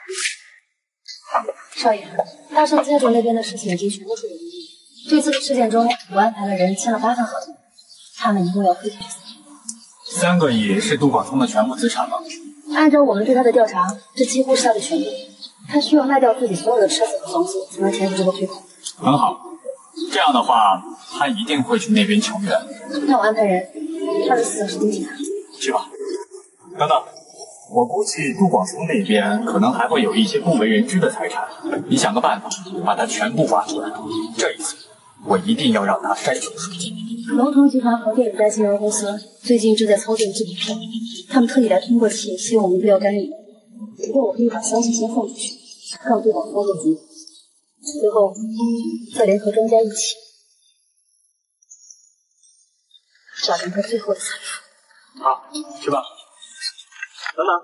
少爷，大盛建筑那边的事情已经全部处理完毕。这次的事件中，我安排了人签了八份合同，他们一共要付钱三亿。 三个亿是杜广聪的全部资产吗？ 按照我们对他的调查，这几乎是他的全部。他需要卖掉自己所有的车子和房子，才能填补这个亏空。 很好，这样的话，他一定会去那边求援。 那我安排人二十四小时盯紧他。 去吧。等等，我估计杜广聪那边可能还会有一些不为人知的财产，你想个办法，把它全部挖出来。这一次，我一定要让他山穷水尽。 龙腾集团和电影代金融公司最近正在操纵这笔票，他们特意来通过气，希望我们不要干预。不过我可以把消息先放出去，让杜广聪入局，随后再联合专家一起找寻他最后的财富。 好，去吧。等等，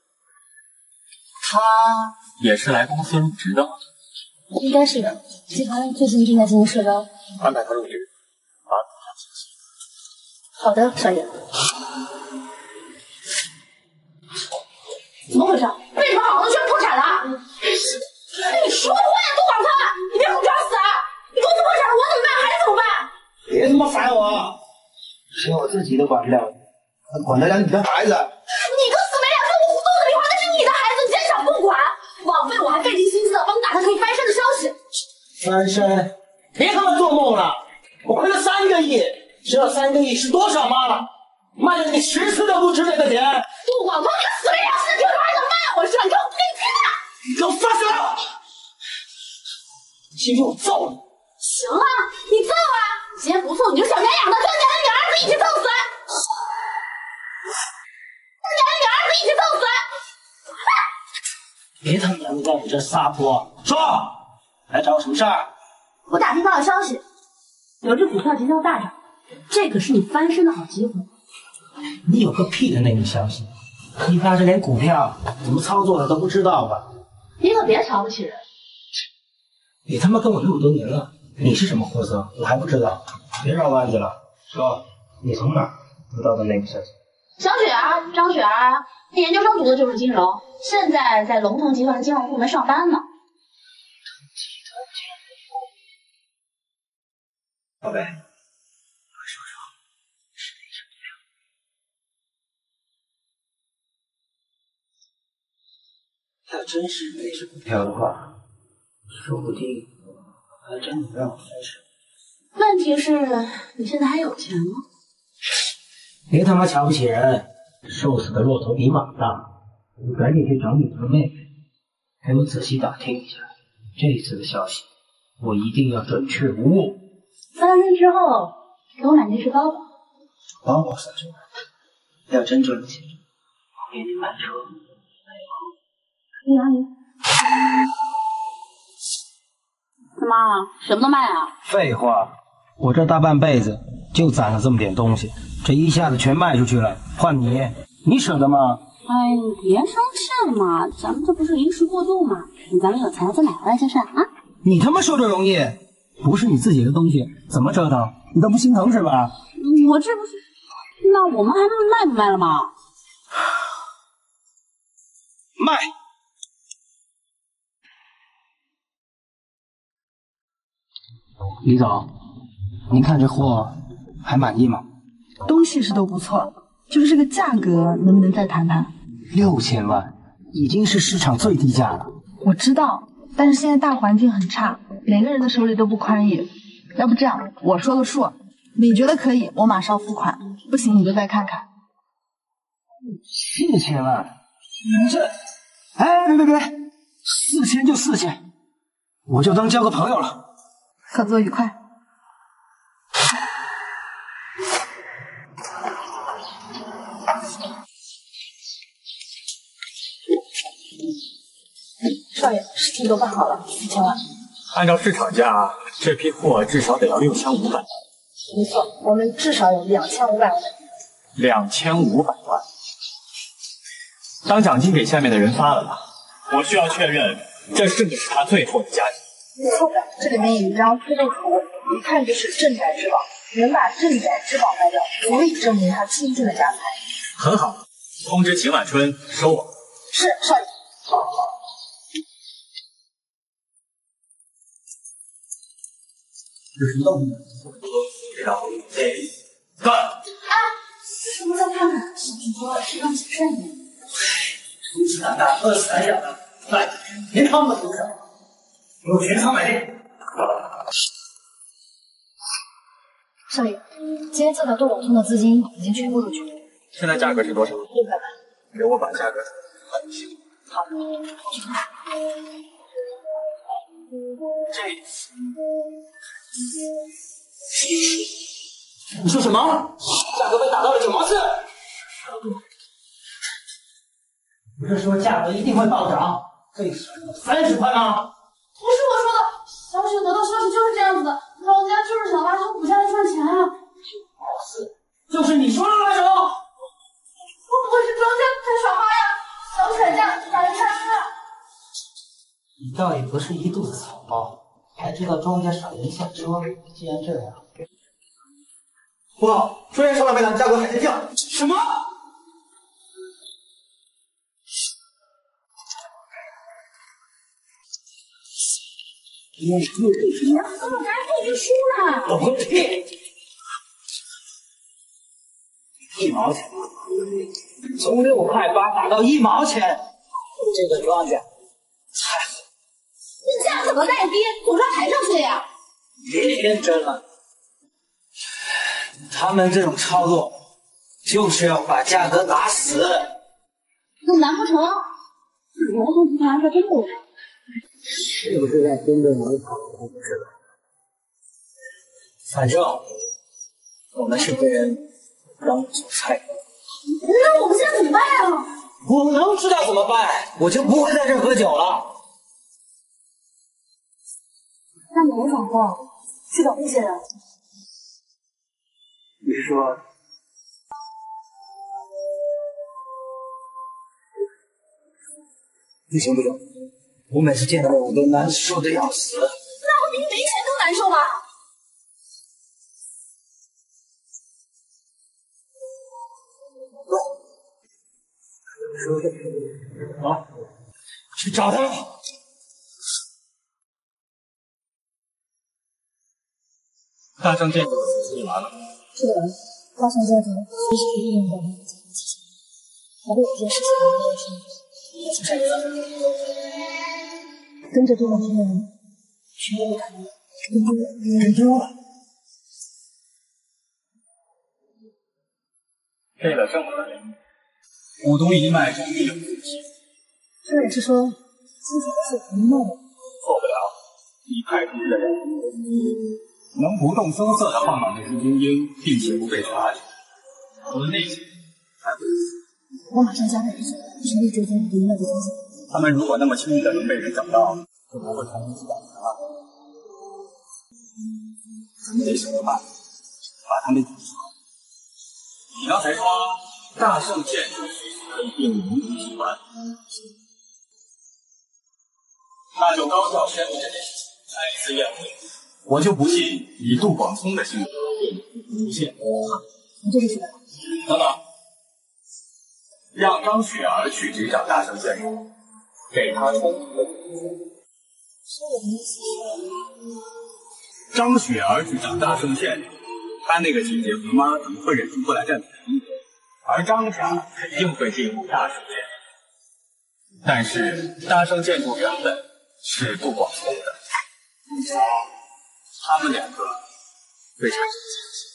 他也是来公司入职的吗？ 应该是的，集团最近正在进行社招， 安排他入职。啊， 好的，少爷。 怎么回事？为什么好多全破产了？你说话呀，杜广聪！你别给我找死啊！你公司破产了，我怎么办？孩子怎么办？ 别他妈烦我！连我自己都管不了，还管得了你的孩子？ 你个死没良心！我肚子里怀的是你的孩子，你竟然想不管？枉费我还费尽心思帮你打探可以翻身的消息。 翻身？别他妈做梦了！我亏了三个亿，知道三个亿是多少吗？ 卖了你十次都不值这个钱。 杜广东，你死了良心的这种还想卖我身上，你给我给钱！ 你给我放手！今天我揍你！ 行了，你揍啊！今天不揍你就小绵羊的，就连着你儿子一起揍死！连着你儿子一起揍死！ 别他娘的在我这撒泼！说，来找我什么事儿？ 我打听到了消息，有只股票即将大涨，这可是你翻身的好机会。 你有个屁的内幕消息！你爸这连股票怎么操作的都不知道吧？ 你可别瞧不起人。 你他妈跟我那么多年了，你是什么货色我还不知道？别绕弯子了，说，你从哪儿得到的内幕消息？ 小雪儿，张雪儿，研究生读的就是金融，现在在龙腾集团的金融部门上班呢。 宝贝，快说说，是哪只股票？要真是那只股票的话，说不定还真能让我翻身。 问题是，你现在还有钱吗？ 别他妈瞧不起人，瘦死的骆驼比马大。你赶紧去找你的妹妹，给我仔细打听一下这次的消息，我一定要准确无误。 翻身之后，给我买那只包包。 包包算什么？要真赚钱，我给你买车。 你哪里？怎么，舍不得卖啊？ 废话，我这大半辈子就攒了这么点东西，这一下子全卖出去了，换你，你舍得吗？ 哎，你别生气了嘛，咱们这不是临时过渡嘛，等咱们有钱再买回来就是啊。 你他妈说这容易，不是你自己的东西，怎么折腾你都不心疼是吧？ 我这不是，那我们还卖不卖了吗？ 卖。李总，您看这货还满意吗？ 东西是都不错，就是这个价格能不能再谈谈？ 六千万已经是市场最低价了。 我知道，但是现在大环境很差，每个人的手里都不宽裕。要不这样，我说个数，你觉得可以，我马上付款；不行你就再看看。 四千万？你这……哎，别别别，四千就四千，我就当交个朋友了。 合作愉快。 少爷，事情都办好了，四千万。 按照市场价，这批货至少得要六千五百万。 没错，我们至少有两千五百万。 两千五百万。当奖金给下面的人发了吧？我需要确认，这是不是他最后的价值。 没错的，这里面有一张非洲图，一看就是镇宅之宝，能把镇宅之宝卖掉，足以证明他倾尽了家财。 很好，通知秦晚春收网。 是，少爷。 有什么动静？ 让这干！ 哎，是不是再看看？小主播是让谨慎一点。 粗制滥大，饿死懒养的，来，连他们都不是。给我全仓买定。 少爷，今天测到杜广通的资金已经全部入局。 现在价格是多少？ 六百万。 给我把价格按清。 好。 这次。 你说什么？价格被打到了九毛四。不是说价格一定会暴涨，最少三十块吗？ 不是我说的，小雪得到消息就是这样子的，老家就是想挖他股价来赚钱啊。 九毛四，就是你说了算数。 我我是庄家太耍花呀，小雪家打人杀了。 你倒也不是一肚子草包，还知道庄家赏人下车。既然这样， 不好，出现上当卖单，价格海天降。 什么？ 你要怎么还不去输呢？ 我个屁！一毛钱，从六块八打到一毛钱，这个庄稼太好。 你价怎么再跌，股价还上去呀？ 别天真了，他们这种操作就是要把价格打死。 那难不成龙腾集团还真不来？ 是不是在真的能跑？我不知道。反正我们是被人当韭菜。 那我们现在怎么办啊？ 我能知道怎么办，我就不会在这儿喝酒了。 那你没想过去找那些人？ 你是说？不行不行，我每次见到我都难受的要死。 那我比你没钱更难受吗？ 好，去找他。 大圣建筑你完了。 是的，大圣建筑其实是利用我们的机器，还会有件事情没有说。跟着这个人，全部看到，跟着人丢了。 费了这么多年，股东一脉终于有自己。 这也是说，金钱是不卖的。 错不了，你派出去的人，能不动声色地放倒那群精英，并且不被察觉，我的内心才会死。 我马上加倍人手，全力追踪林外的踪迹。 他们如果那么轻易的能被人找到，就不会重新去找他了。得想个办法把他们堵住。你刚才说大圣建筑跟并龙腾集团，那就高调宣布这件事情。下一次宴会，我就不信以杜广聪的性格会出现。 你这是什么？ 等等。让张雪儿去执掌大圣建筑，给他充足的底子。 是我的意思是， 张雪儿执掌大圣建筑，他那个姐姐和妈怎么会忍心过来占便宜？而张家肯定会进入大圣建筑。但是大圣建筑原本是杜广聪的，他们两个非常相似。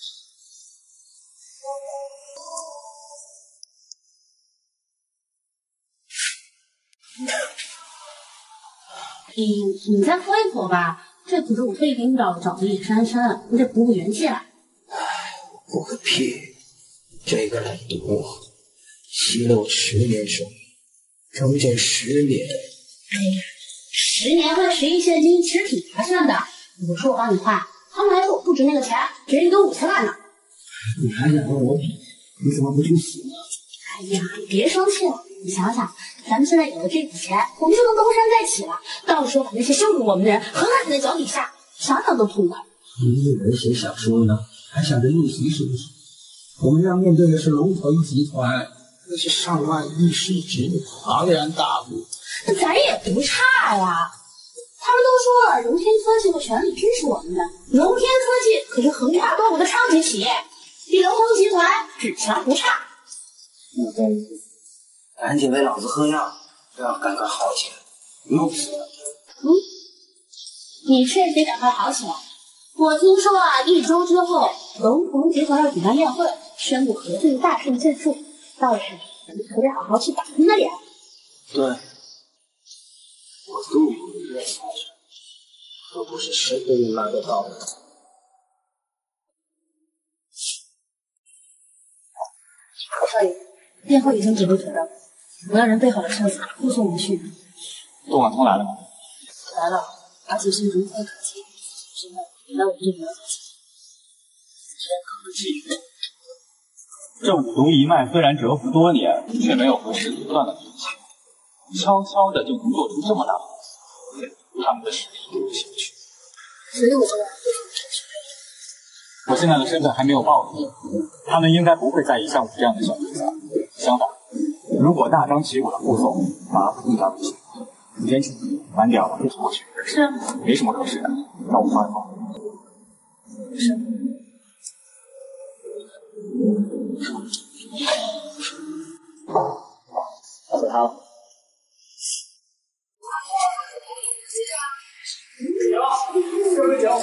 你你再喝一口吧，这可是我费领导找的野山参，你得补补元气啊。 补个屁！这个来毒我，吸了我十年寿命，整整十年。 十年换十亿现金，其实挺划算的。我说我帮你换，他们还说我不值那个钱，值一个五千万呢。 你还想跟我比？你怎么不去死呢？ 哎呀，你别生气了。你想想，咱们现在有了这笔钱，我们就能东山再起了。到时候把那些羞辱我们的人狠狠踩在脚底下，想想都痛快。 你以为写小说呢？还想着逆袭是不是？我们要面对的是龙腾集团，那是上万亿市值，庞然大物。 那咱也不差呀。他们都说了，荣天科技和权力真是我们的。荣天科技可是横跨多国的超级企业，比龙腾集团只强不差。 那真是。赶紧为老子喝药，让赶快好起来，弄死他！ 嗯，你确实得赶快好起来。我听说啊，一周之后，龙腾集团要举办宴会，宣布合并大圣建筑，到时咱们可得好好去打他们的脸。 对，我杜永月下去，可不是谁都能拿得到的。 少爷，宴会已经准备妥当。我让人备好了车子，护送我们去。 杜广聪来了吗？ 来了，而且是如飞可及，现在来我们这边要钱，人可不济。 这五毒一脉虽然蛰伏多年，却没有和世祖断了联系，悄悄的就能做出这么大的公司，他们的实力有兴趣。 所以我就让对方趁虚而入。 我现在的身份还没有暴露，他们应该不会在意像我这样的小角色。相反，如果大张旗鼓的护送，反而更加危险。你坚持，完掉了就是过去。 是啊， 没什么可是的，让我放一放。 是。 他走他了。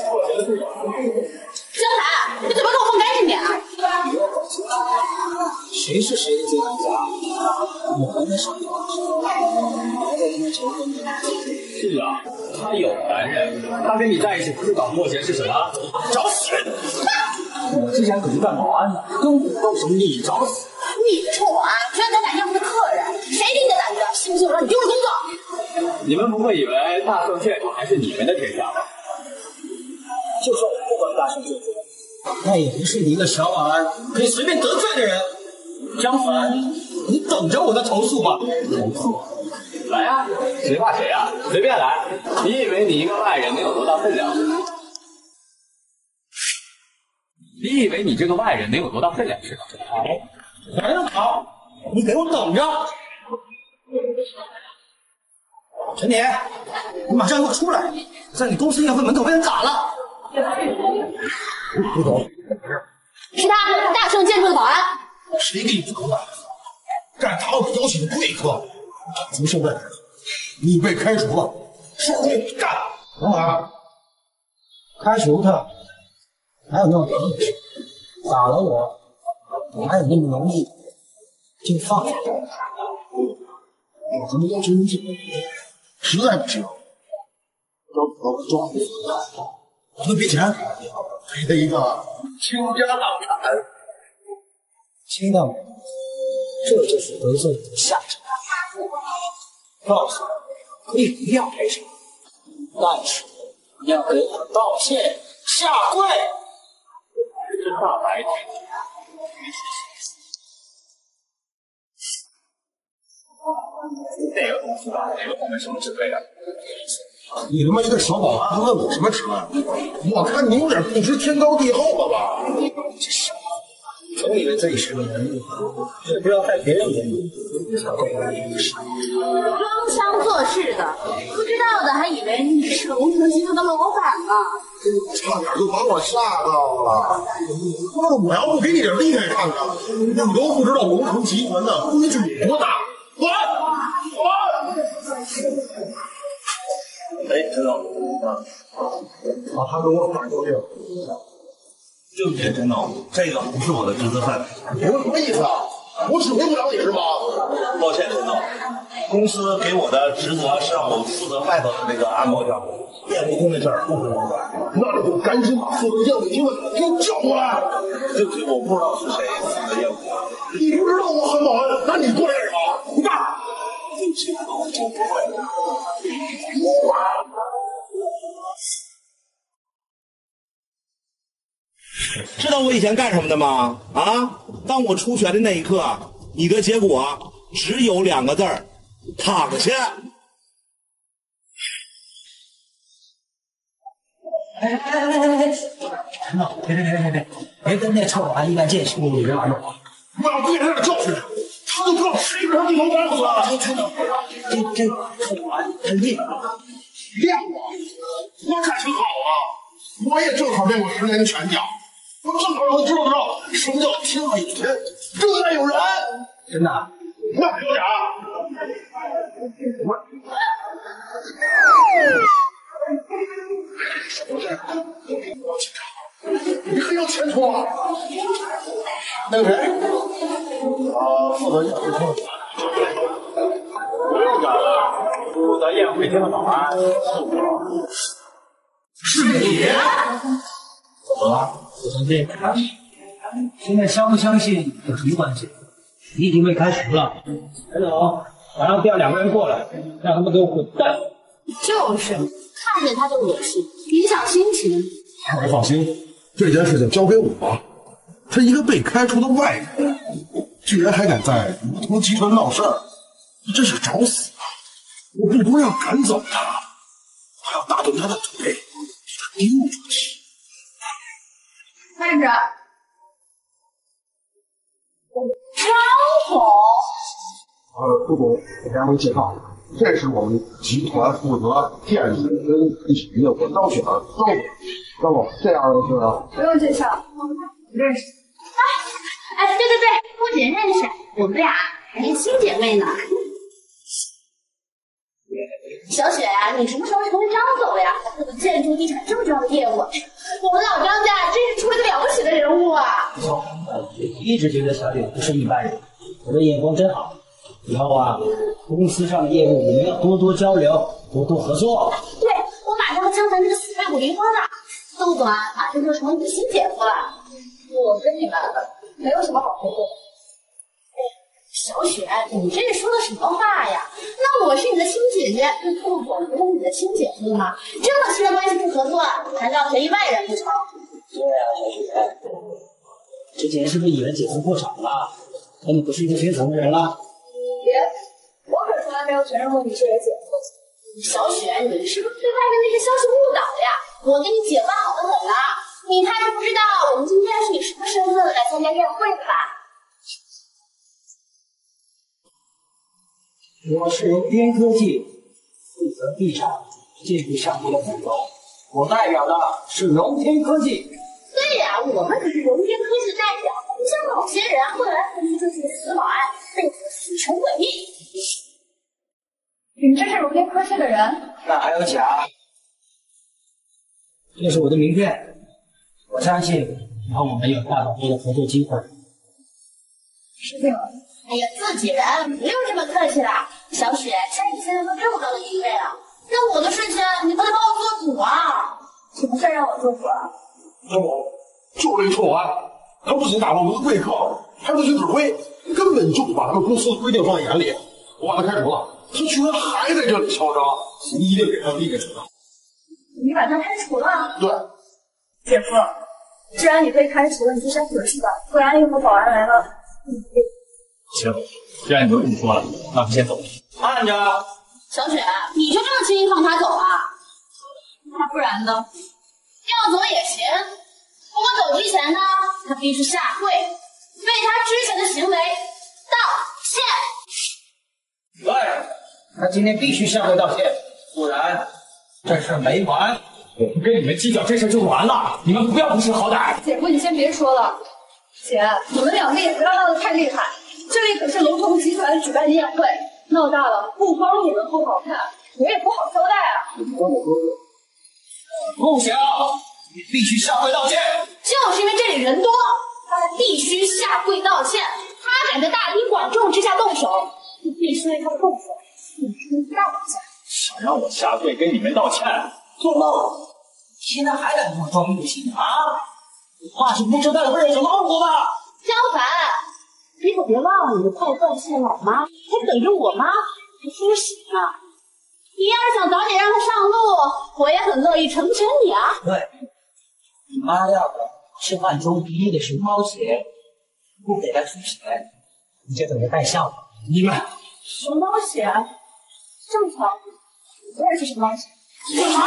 江海，你嘴巴给我放干净点啊！ 谁是谁的接盘侠？我还在上一行，还在跟他求婚呢。 是啊，他有男人，他跟你在一起不是搞破鞋是什么？找死！我之前可是干保安的，跟我斗什么你找死？ 你个臭保安，居然敢打样子的客人，谁给你的胆子？信不信我让你丢了工作？ 你们不会以为大圣建筑还是你们的天下吧？ 就算我不管大圣建筑，那也不是你一个小保安可以随便得罪的人。张凡，你等着我的投诉吧。 投诉？来啊，谁怕谁啊？随便来。你以为你一个外人能有多大分量？你以为你这个外人能有多大分量似的？ 好，很好，你给我等着。陈年，你马上给我出来，在你公司宴会门口被人打了。不懂。 是他，大圣建筑的保安。 谁给你这个外干他我邀请的贵客，从现在开始，你被开除了，说你干。等会儿， 开除他，还有那么能力，打了我，我还有那么能力，就放下他。 有什么要求您尽管说，实在不行，招我抓你。我的面前赔他一个倾家荡产。 听到没？这就是得罪你的下场。告诉你，可以不要赔偿，但是你要给我道歉，下跪。 这大白天，哪个公司的？哪个部门什么职位的？ 你他妈一个小保安还问我什么职位？我看你有点不知天高地厚了吧？ 这小子总以为自己是个人物，也不要在别人眼里才会有一个事。 装腔作势的，不知道的还以为你是龙城集团的老板呢。 差点就把我吓到了。那我要不给你点厉害看看，你都不知道龙城集团的规矩有多大。滚！滚！ 哎，陈总，啊， 把他跟我反过去。 对不起，陈总，这个不是我的职责范围。 我什么意思啊？我指挥不了你是吗？ 抱歉，陈总，公司给我的职责是让我负责外头的那个按摩项目，宴会厅的事儿不是我管。 那你就赶紧把负责宴会厅的给我叫过来。 对不起，我不知道是谁负责宴会厅。 你不知道我很保安，那你过来干什么？你干！ 对不起，我真不会。知道我以前干什么的吗？啊！当我出拳的那一刻，你的结果只有两个字儿：躺下。哎哎哎哎哎！陈总，别别别别别，别跟那臭保安一般见识！你别玩我！ 我要对他教训他，他都不知道谁是他地头干部了。 陈总，这这臭保安真厉害， 练我，我感情好啊！我也正好练过十年的拳脚。我正好让他知道知道什么叫天外有天，人外有人。 真的？ 那还有假？你还要钱出啊？那个谁，啊，负责宴会厅。 不用管了，负责宴会厅的保安是我。 是你？ 怎么了？我相信。现在相不相信有什么关系？你已经被开除了。陈总，马上调两个人过来，让他们给我滚蛋。 就是，看见他就恶心，影响心情。 二位放心，这件事情交给我。他一个被开除的外人，居然还敢在龙腾集团闹事儿，这是找死啊！我不光要赶走他，还要打断他的腿，给他丢出去。 慢着，张总。 呃，副总，给大家介绍，这是我们集团负责建设跟地产业务招选的张总。张总，这样的是不用介绍，认识。哎哎，对对对，不仅认识，我们俩还是亲姐妹呢。小雪啊，你什么时候成为张总呀？负责建筑地产这么重要的业务，我们老张家真是出了个了不起的人物啊！ 一直觉得小雪不是一般人，我的眼光真好。以后啊，公司上的业务我们要多多交流，多多合作。 对，我马上和江南这个死废物离婚了，杜总啊，马上就成为你的新姐夫了。 我跟你们没有什么好合作。 小雪，你这是说的什么话呀？那我是你的亲姐姐，那杜总不是你的亲姐夫吗？这么亲的关系不合作，难道便宜外人不成？ 对呀、啊，小雪，之前是不是以为姐夫过场了？可你不是一个缺层的人了？ 别，我可从来没有承认过你是我姐夫。 小雪，你是不是被外面那些消息误导了呀？我跟你姐夫好得很了，你怕是不知道我们今天是以什么身份来参加宴会的吧？ 我是荣天科技负责地产建筑项目的副总，我代表的是荣天科技。 对呀、啊，我们可是荣天科技的代表，不像某些人混来混去就是死保安，被子死成诡秘。 你们这是荣天科技的人？ 那还有假？这是我的名片，我相信以后我们有大很多的合作机会。 是这样。 哎呀，自己人不用这么客气啦。小雪，既然你现在都这么高的地位了，那我的事情你不得帮我做主啊？ 什么事让我做主啊？ 我就这臭案，他不仅打了我们的贵客，还不许指挥，根本就不把咱们公司的规定放在眼里。我把他开除了，他居然还在这里嚣张，一定给他立个惩罚。 你把他开除了？ 对。 姐夫，既然你被开除了，你就先回去吧，不然一会儿保安来了，你行，既然你都这么说了，那我先走。 慢着， 小雪，你就这么轻易放他走啊？ 那不然呢？ 要走也行，不过走之前呢，他必须下跪，为他之前的行为道歉。 对，他今天必须下跪道歉，不然这事没完。 我不跟你们计较这事就完了，你们不要不识好歹。 姐夫，你先别说了。姐，你们两个也不要闹得太厉害，这里可是龙头集团举办的宴会，闹大了不光你们不好看，我也不好交代啊。 不行，你必须下跪道歉。 就是因为这里人多，他必须下跪道歉。他敢在大庭广众之下动手，你必须为他的动手付出代价。 想让我下跪跟你们道歉？ 做梦！现在还敢跟我装不行啊？你怕是不知道会有什么后果吧？ 江凡，你可别忘了你的快断线老妈还等着我妈还出血呢。你要是想早点让她上路，我也很乐意成全你啊。 对，你妈要的是万中无一的熊猫血，不给她出血，你就等着带笑吧。 你们熊猫血，这么巧，我也是熊猫血。 什么？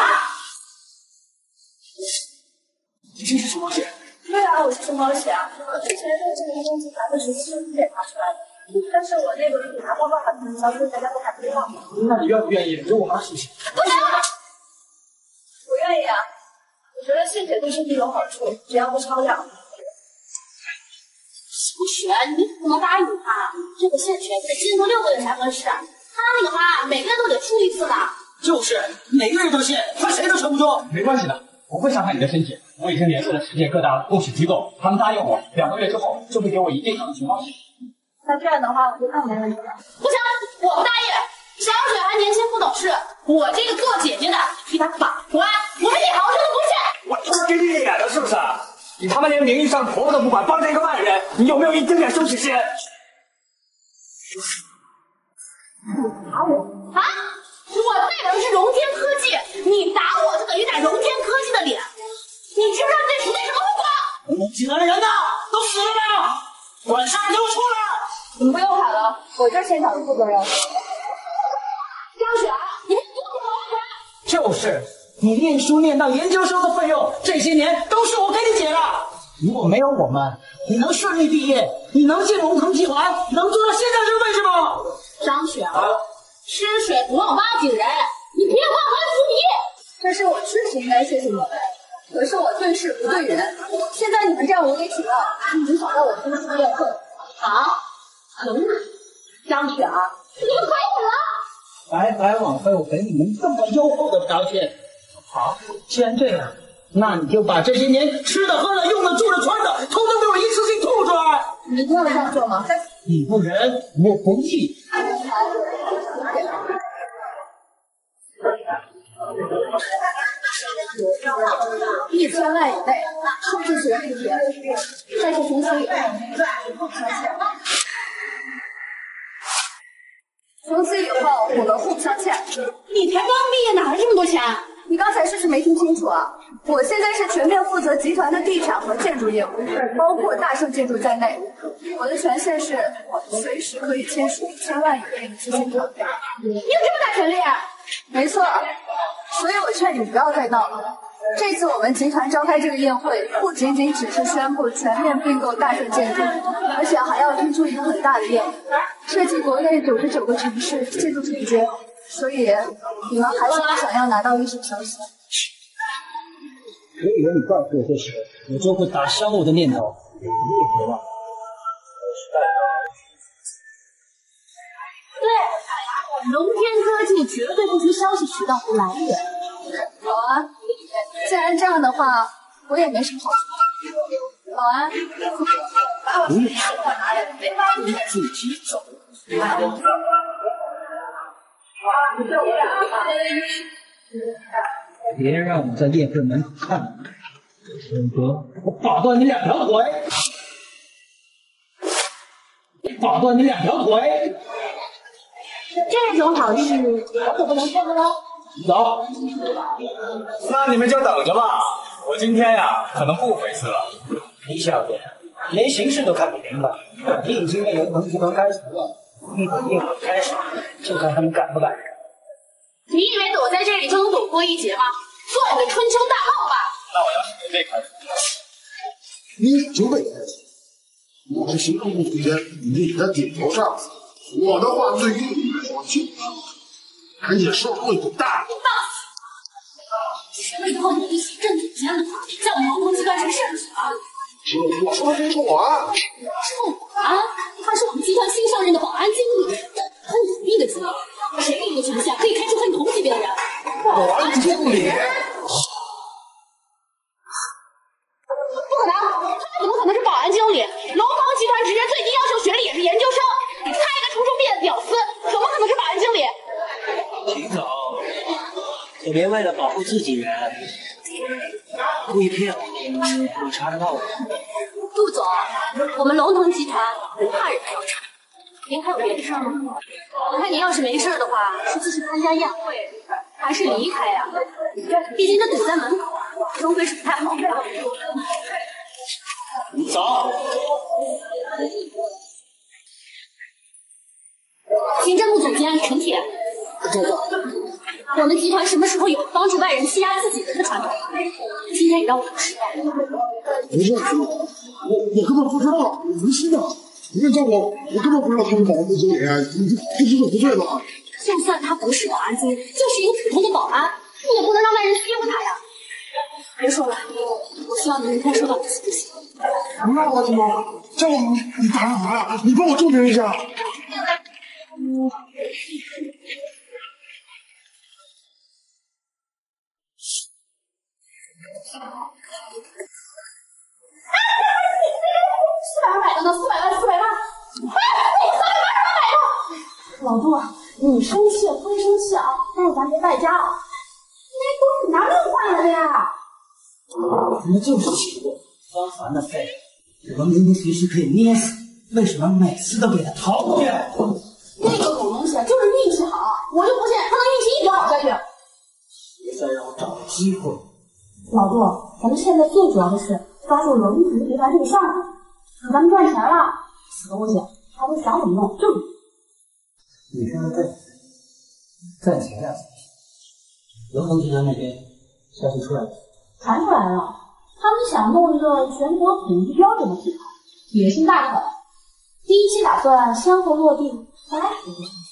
你真是熊猫血？ 对啊，我是熊猫血啊！之前这个这个东西咱们直接是检查出来的，但是我那个检查报告还不能交，所以大家都还不知道。 那你愿不愿意给我妈输血？ 不行， 我愿意啊！我觉得献血对身体有好处，只要不超量。 小雪，你可不能答应他，这个献血得坚持六个月才合适。他那个妈每个月都得输一次的。 就是，每个月都献，他谁都撑不住。 没关系的，不会伤害你的身体。我已经联系了世界各大供血机构，他们答应我，两个月之后就会给我一定量的熊猫血。 那这样的话，我就看没问题了。 不行，我不答应。小雪还年轻不懂事，我这个做姐姐的替她把关，我是一毫升都不欠。 我他妈给你脸了是不是？你他妈连名义上婆婆都不管，帮着一个外人，你有没有一丁点羞耻心？ 打我啊！我代表的是荣天科技，你打我就等于打荣天科技的脸，你知不知道你这属于什么后果？ 我们集团的人呢？都死了没有？管事儿给我出来！ 你们不用喊了，我就是现场的负责人。 张雪，你们给我好好管！ 就是，你念书念到研究生的费用，这些年都是我给你解的。如果没有我们，你能顺利毕业，你能进龙腾集团，能做到现在这个位置吗？ 张雪，啊、吃水不忘挖井人，你别忘恩负义。 这是我确实应该谢谢你们，可是我对事不对人。现在你们这样无理取闹，影响到我公司的宴会。 好，很好。张雪，你们快点了！ 白白枉费我给你们这么优厚的条件。好，既然这样，那你就把这些年吃的、喝的、用的、住的、穿的，统统给我一次性吐出来。 你听我这样做吗？ 你不仁，我不义。 一千万以内，数字学历填，但是从此以后不相欠。从此以后我们互不相欠。 你才刚毕业，哪来这么多钱？ 你刚才是不是没听清楚啊？我现在是全面负责集团的地产和建筑业务，包括大盛建筑在内。我的权限是随时可以签署一千万以内的资金条约。 你有这么大权力？ 没错，所以我劝你不要再闹了。这次我们集团召开这个宴会，不仅仅只是宣布全面并购大盛建筑，而且还要推出一个很大的业务，涉及国内九十九个城市建筑主角。所以你们还想不想要拿到一手消息？ 我以为你告诉我这些，我就会打消我的念头。你也别忘了， 对，龙天科技绝对不出消息渠道的来源。 好啊，既然这样的话，我也没什么好说。保安，把我自己手拿来，你自己走。 别让我在宴会门口看到你，否则我打断你两条腿！打断你两条腿！ 这种好事我可不能错过喽。 走，那你们就等着吧。我今天呀，可能不回寺了。 李小姐，连形势都看不明白，你已经被龙腾集团开除了。一等宴会开始，就看他们敢不敢。 你以为躲在这里就能躲过一劫吗？做你的春秋大梦吧！ 那我要是没被开除， 你就被开除。我是行政部总监，你的顶头上司，我的话最低你说就是，赶紧说出一口大的。 什么以后你是行政总监了，在我们龙腾集团是甚职啊？ 我说的是臭保安。 臭保安？他是我们集团新上任的保安经理，很有名的经理。谁给你的权限可以开除和你同级别的人？ 保安经理？ 不可能，他怎么可能是保安经理？龙腾集团职员最低要求学历也是研究生，他一个初中毕业的屌丝，怎么可能是保安经理？ 秦总，可别为了保护自己人，故意骗我，我查得到我。 杜总，我们龙腾集团不怕人调查。您还有别的事吗？我看您要是没事的话，是继续参加宴会，还是离开呀？毕竟这堵在门口，终归是不太好的。 走。 行政部总监陈铁， 这个， 我们集团什么时候有帮助外人欺压自己人的传统？今天也让我们失败了。 没事，我我根本不知道，我无心的。你别叫我，我根本不知道他是保安部经理，你这这是不对吧？ 就算他不是保安经理，就是一个普通的保安，你也不能让外人欺负他呀。别说了，我希望你明天收到你的信息。 那我怎么？叫我你打干啥呀？你帮我证明一下。 嗯。四百万买的呢？四百万，四百万！哎，你三百万买的！老杜，你生气归生气啊，但是咱别败家啊！那都是你拿命换来的呀！ 你就是气我，端凡的废物！我明明随时可以捏死你，为什么每次都给他逃过去？ 那个狗东西就是运气好，我就不信他能运气一点好下去。 别再让我找个机会！ 老杜，咱们现在最主要的是抓住龙腾集团这个项目，等咱们赚钱了，死东西还不想怎么弄就弄。 你说的对，赚钱呀！龙腾集团那边消息出来了， 传出来了，他们想弄一个全国统一标准的集团，野心大可。第一期打算先后落地八十个城市。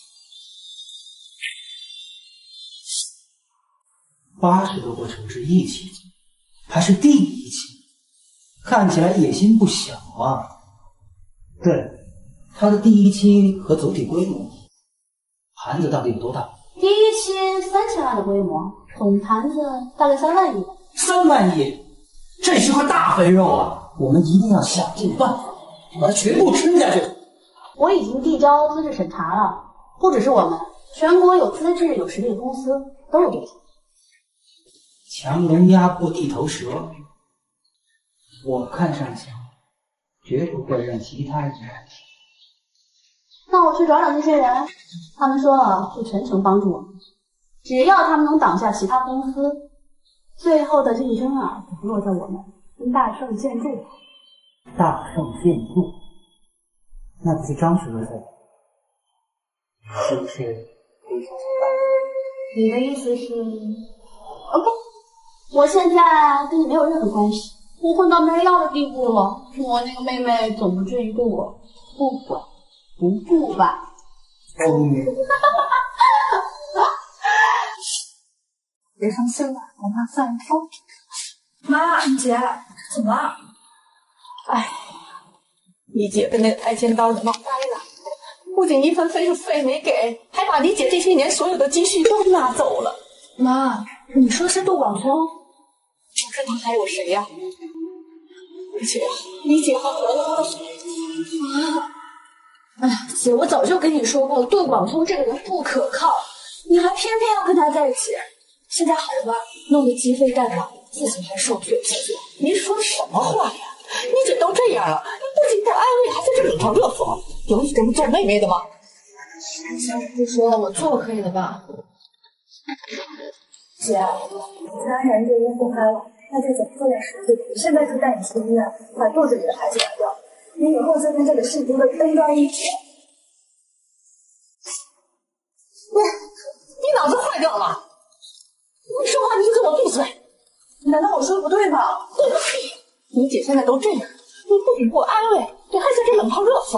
八十多个城市一起进，还是第一期，看起来野心不小啊。对了，它的第一期和总体规模，盘子到底有多大？ 第一期三千万的规模，总盘子大概三万亿。 三万亿，这是块大肥肉啊！我们一定要想尽办法把它全部吃下去。 我已经递交资质审查了，不只是我们，全国有资质有实力的公司都有这个。 强龙压过地头蛇，我看上去绝不会让其他人看清。 那我去找找那些人，他们说了会全程帮助我们，只要他们能挡下其他公司，最后的竞争啊，就落在我们跟大圣建筑。 大圣建筑，那不是张学的，是不是？ 你的意思是 ？OK， 我现在跟你没有任何关系，我混到没人要的地步了。我那个妹妹总不至于对我不管不顾吧？ 聪明。 别伤心了，我妈放风。妈，姐，怎么了？哎，你姐跟那个挨肩刀的闹掰了，不仅一分分手费没给，还把你姐这些年所有的积蓄都拿走了。妈，你说是杜广聪？不知道还有谁呀、啊？而且你姐还得了他的妈。哎呀，姐，我早就跟你说过了，杜广聪这个人不可靠，你还偏偏要跟他在一起。现在好了吧，弄得鸡飞蛋打，自己还受罪受罪。你说什么话呀？你姐都这样了，你不仅不安慰，还在这冷嘲热讽，有你这么做妹妹的吗？行，不说了，我做可以了吧？姐，既然人就离不开了，那就怎么做点实际的。现在就带你去医院，把肚子里的孩子拿掉，你以后就跟这个氏族的灯光一体。你你脑子坏掉了？你说话你就跟我闭嘴！难道我说的不对吗？对个屁！你姐现在都这样，你不仅不安慰，你还在这冷嘲热讽。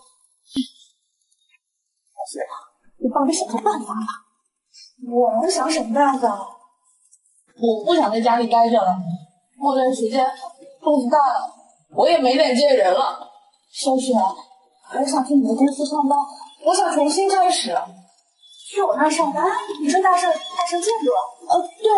小雪，你帮着想个办法吧。我能想什么办法？我不想在家里待着了，过段时间肚子大了，我也没脸见人了。小雪，我想去你的公司上班，我想重新开始。去我那上班？你说大圣大圣建筑？呃，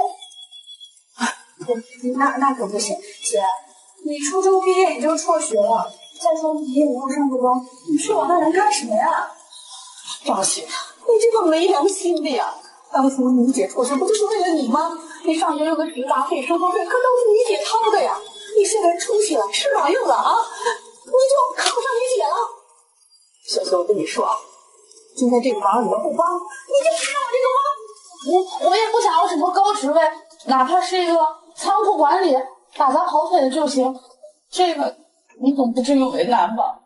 对。那那可不行，姐，你初中毕业你就辍学了，再说你也没有上过班，你去我那能干什么呀？张雪，你这个没良心的呀！当初你姐辍学不就是为了你吗？你上学用的学杂费、生活费可都是你姐掏的呀！你现在出息了，翅膀硬了啊，你就看不上你姐了。小雪，我跟你说啊。今天这个忙你们不帮，你就看我这个忙。我我也不想要什么高职位，哪怕是一个仓库管理、打杂跑腿的就行。这个你总不至于为难吧？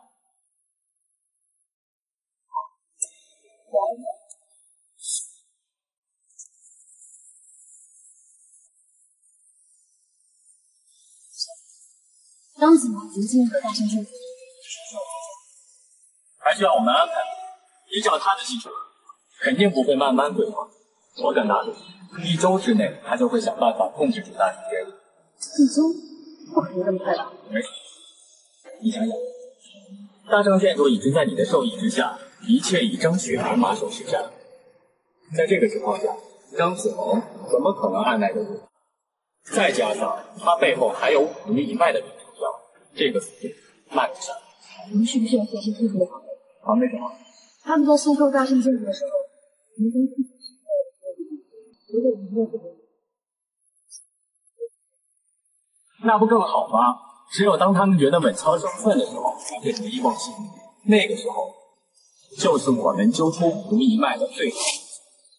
张子已经进入了大圣建筑， 还需要我们安排？依照他的技术，肯定不会慢慢规划。我敢打赌，一周之内他就会想办法控制住大圣建筑。 一周？不可能这么快吧？ 没错，你想想，大圣建筑已经在你的授意之下，一切以张雪为马首是瞻。在这个情况下，张子萌怎么可能按耐得住？再加上他背后还有五年一脉的领头羊，这个速度慢不下来。 我们需不需要做些特殊的防备？ 防备什么？ 他们在收购大圣建筑的时候，我们跟自己如果我们没有那不更好吗？只有当他们觉得稳操胜算的时候，才会得意忘形。那个时候，就是我们揪出五毒一脉的最好时机。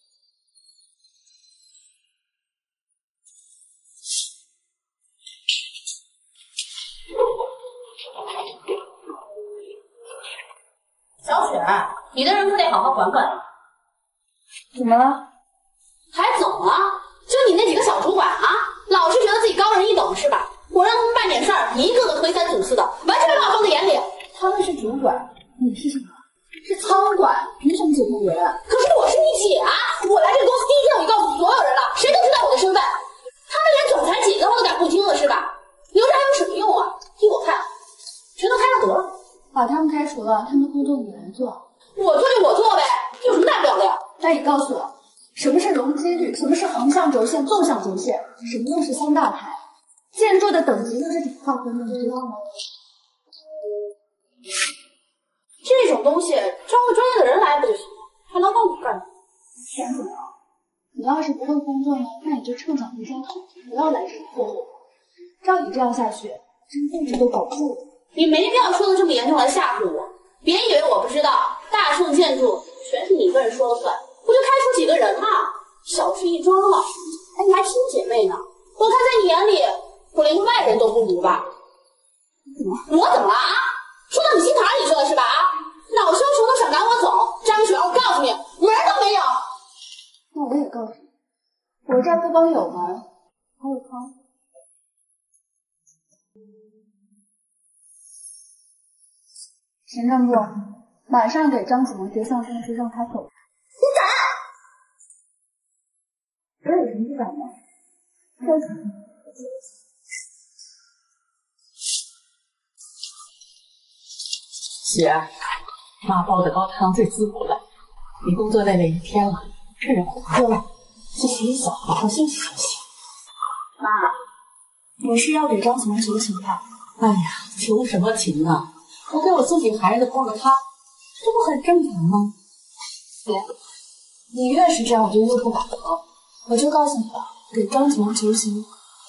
小雪，你的人可得好好管管。 怎么了？ 还怎么了？就你那几个小主管啊，老是觉得自己高人一等是吧？我让他们办点事儿，一个个推三阻四的，完全没把我放在眼里。他们是主管，你是什么？是仓管，凭什么解雇人？可是我是你姐啊！我来这个公司第一天我就告诉所有人了，谁都知道我的身份。他们连总裁几个话都敢不听了是吧？留着还有什么用啊？依我看，全都开了得了。 把他们开除了，他们工作你来做， 我做就我做呗，有什么大不了的呀？ 那你告诉我，什么是容积率？什么是横向轴线、纵向轴线？什么又是三大台？建筑的等级又是怎么划分的？你知道吗？ 这种东西招个专业的人来不就行了？还劳到我干嘛？ 田主任，你要是不会工作呢，那你就趁早回家去，不要来这里霍霍我。照你这样下去，真政治都保不住了。 你没必要说的这么严重来吓唬我，别以为我不知道，大盛建筑全是你一个人说了算，不就开除几个人吗？小事一桩了，哎，你还亲姐妹呢，我看在你眼里，我连个外人都不如吧？ 怎么？ 我怎么了啊？说到你心坎里去了是吧？啊，恼羞成怒想赶我走，张雪儿，我告诉你，门都没有。 那我也告诉你，我这儿不光有门，还有窗。行政部，马上给张子萌结项通知，让他走。 你敢？ 我有什么不敢的？这是。 雪儿，妈煲的高汤最滋补了。你工作累了一天了，趁热喝了，去洗洗澡，好好休息休息。 妈，我是要给张子萌求情的。 哎呀，求什么情啊？我给我自己孩子煲个汤，这不很正常吗？ 姐，你越是这样，我就越不敢了。我就告诉你了，给张子萌求情。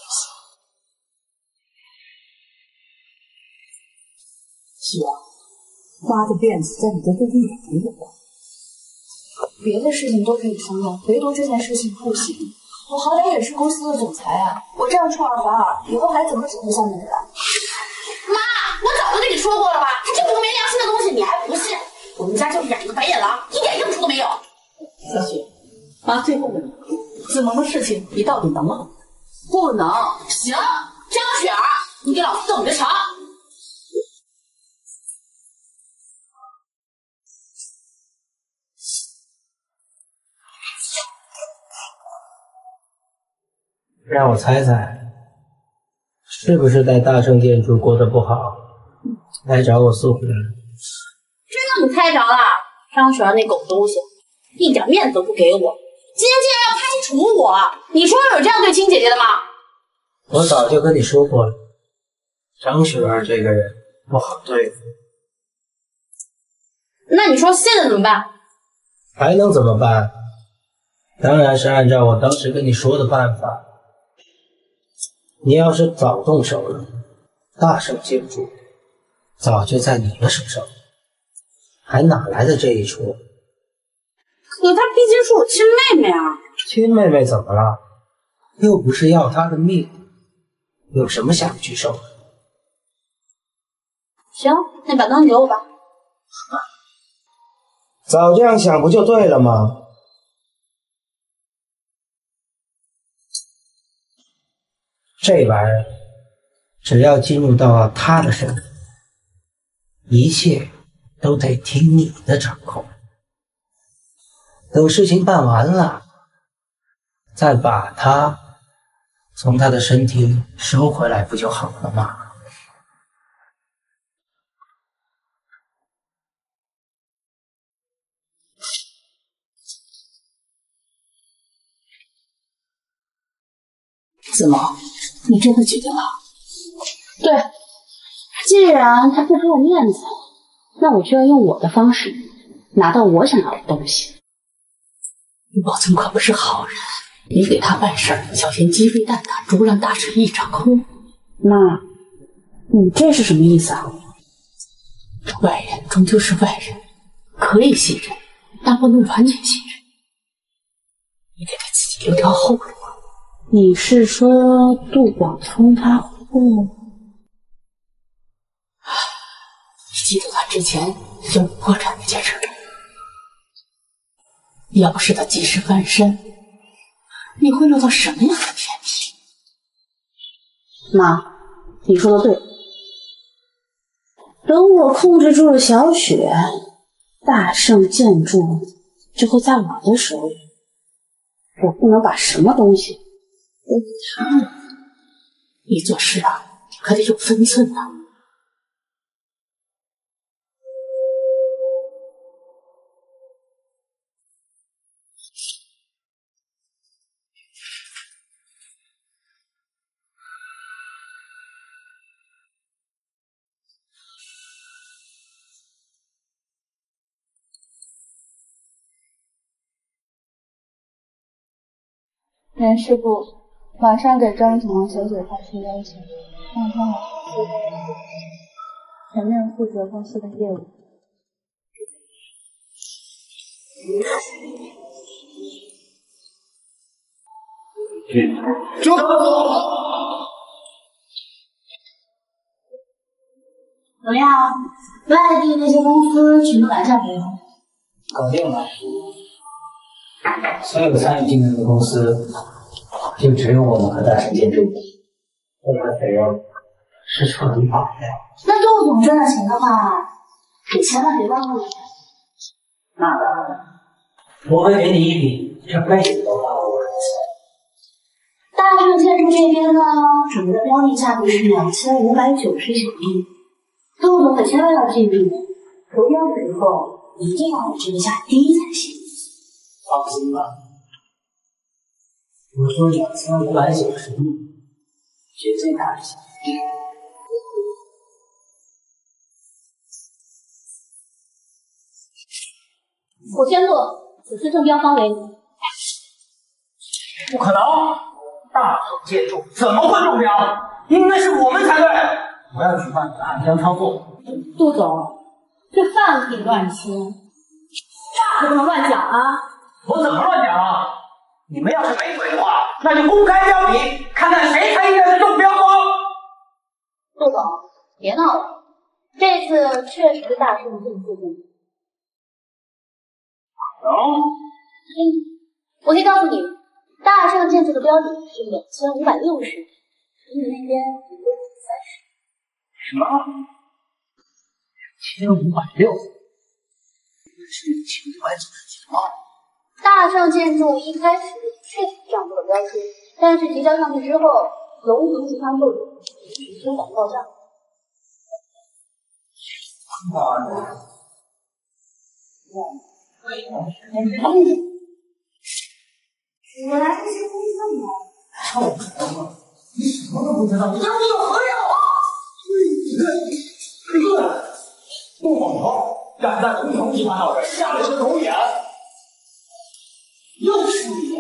雪儿，妈的面子在你这跟一点没有关。 别的事情都可以商量，唯独这件事情不行。我好歹也是公司的总裁啊，我这样出尔反尔，以后还怎么指挥下面的人？ 妈，我早就跟你说过了吧，他这么没良心的东西你还不信？我们家就是养一个白眼狼，一点用处都没有。 小雪，妈最后问你，子萌的事情你到底能不能？ 不能。行，张雪儿，你给老子等着瞧。 让我猜猜，是不是在大盛建筑过得不好，来找我诉苦了？ 真让你猜着了，张璇那狗东西，一点面子都不给我，今天竟然要开除我！你说有这样对亲姐姐的吗？ 我早就跟你说过了，张雪儿这个人不好对付。 那你说现在怎么办？ 还能怎么办？当然是按照我当时跟你说的办法。你要是早动手了，大盛建筑早就在你的手上，还哪来的这一出？ 可她毕竟是我亲妹妹啊！ 亲妹妹怎么了？又不是要她的命，有什么想去受的？ 行，那把灯给我吧。 早这样想不就对了吗？这玩意儿只要进入到了他的手里，一切都得听你的掌控。等事情办完了，再把他从他的身体里收回来不就好了吗？ 子萌，你真的决定了？ 对，既然他不给我面子，那我就要用我的方式拿到我想要的东西。 宝存可不是好人，你给他办事儿，小心鸡飞蛋打，竹篮打水一场空。 妈，你这是什么意思啊？ 外人终究是外人，可以信任，但不能完全信任。你得给自己留条后路。 你是说杜广聪他会？ 你记得他之前宣布破产那件事？要不是他及时翻身，你会落到什么样的田地？ 妈，你说的对。等我控制住了小雪，大盛建筑就会在我的手里。我不能把什么东西给他。 你做事啊，可得有分寸呐。 人事部马上给张子萌小姐发出邀请，让她来全面负责公司的业务。 周怎么样？外地那些公司全都来这儿没有？ 搞定了。所有参与竞争的公司，就只有我们和大成建筑。我们的费用是出一半的。 那杜总赚了钱的话，可千万别忘了。 那当然，我会给你一笔这该有的花我的钱。 大成建筑这边呢，准备的标的价格是两千五百九十小亿。杜总可千万要记住，投标的时候一定要比这个价低才行。 放心吧，我说两千五百九十亿，绝对大小。 我宣布，此次中标方为你。 不可能！大成建筑怎么会中标？应该是我们才对。我要举办暗箱操作。 杜总，这饭可以乱吃，话可不能乱讲啊！ 我怎么乱讲啊？你们要是没嘴的话，那就公开标比，看看谁才应该是中标方。 杜总，别闹了，这次确实是大胜建筑中。 哦， 嗯，我可以告诉你，大胜建筑的标底是两千五百六十，比你那边多三十。 什么？两千五百六？是两千五百九十九吗？ 大胜建筑一开始确实这样做的标书，但是提交上去之后，龙腾集团部已经反报账。 妈的！ 我来这些公司吗？ 臭他妈！你什么都不知道，你这不有何用啊？杜广涛敢在龙腾集团闹事，下面是狗眼。又是你！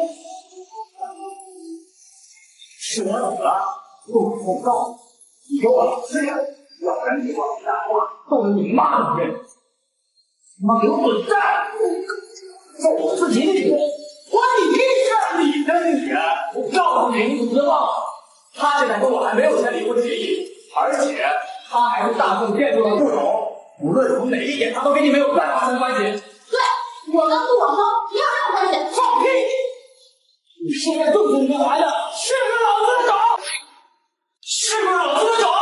是我怎么了？杜广涛，你给我老实点，要不然你往下话动了你妈的人！他妈给我滚蛋！做我自己的女人，关你屁事！你的女人，我告诉你，你知道吗？他现在跟我还没有签离婚协议，而且他还是大众建筑的副总，无论从哪一点，他都跟你没有半毛钱关系。 对，我跟杜广涛没有任何关系。 放屁！你现在肚子里面怀的是不是老子的种？是不是老子的种？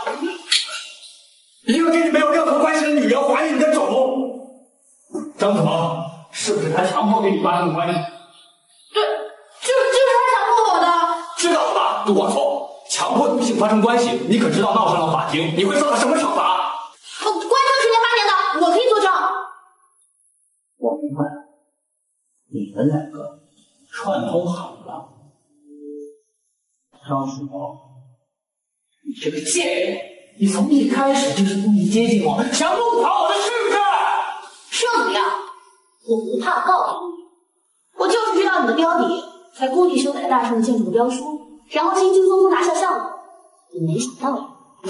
一个跟你没有任何关系的女人怀你的种，张子萌，是不是他强迫跟你发生的关系？ 对，就就是他强迫我的。 知道了吧，杜广聪，强迫女性发生关系，你可知道闹上了法庭，你会受到什么惩罚？ 我关这个十年八年的，我可以作证。 我明白了，你们两个串通好了。张子萌，你这个贱人！你从一开始就是故意接近我，想弄跑我的，是不是？ 是又怎么样？我不怕告诉你，我就是知道你的标底，才故意修改大胜建筑的标书，然后轻轻松松拿下项目。你没想到呀！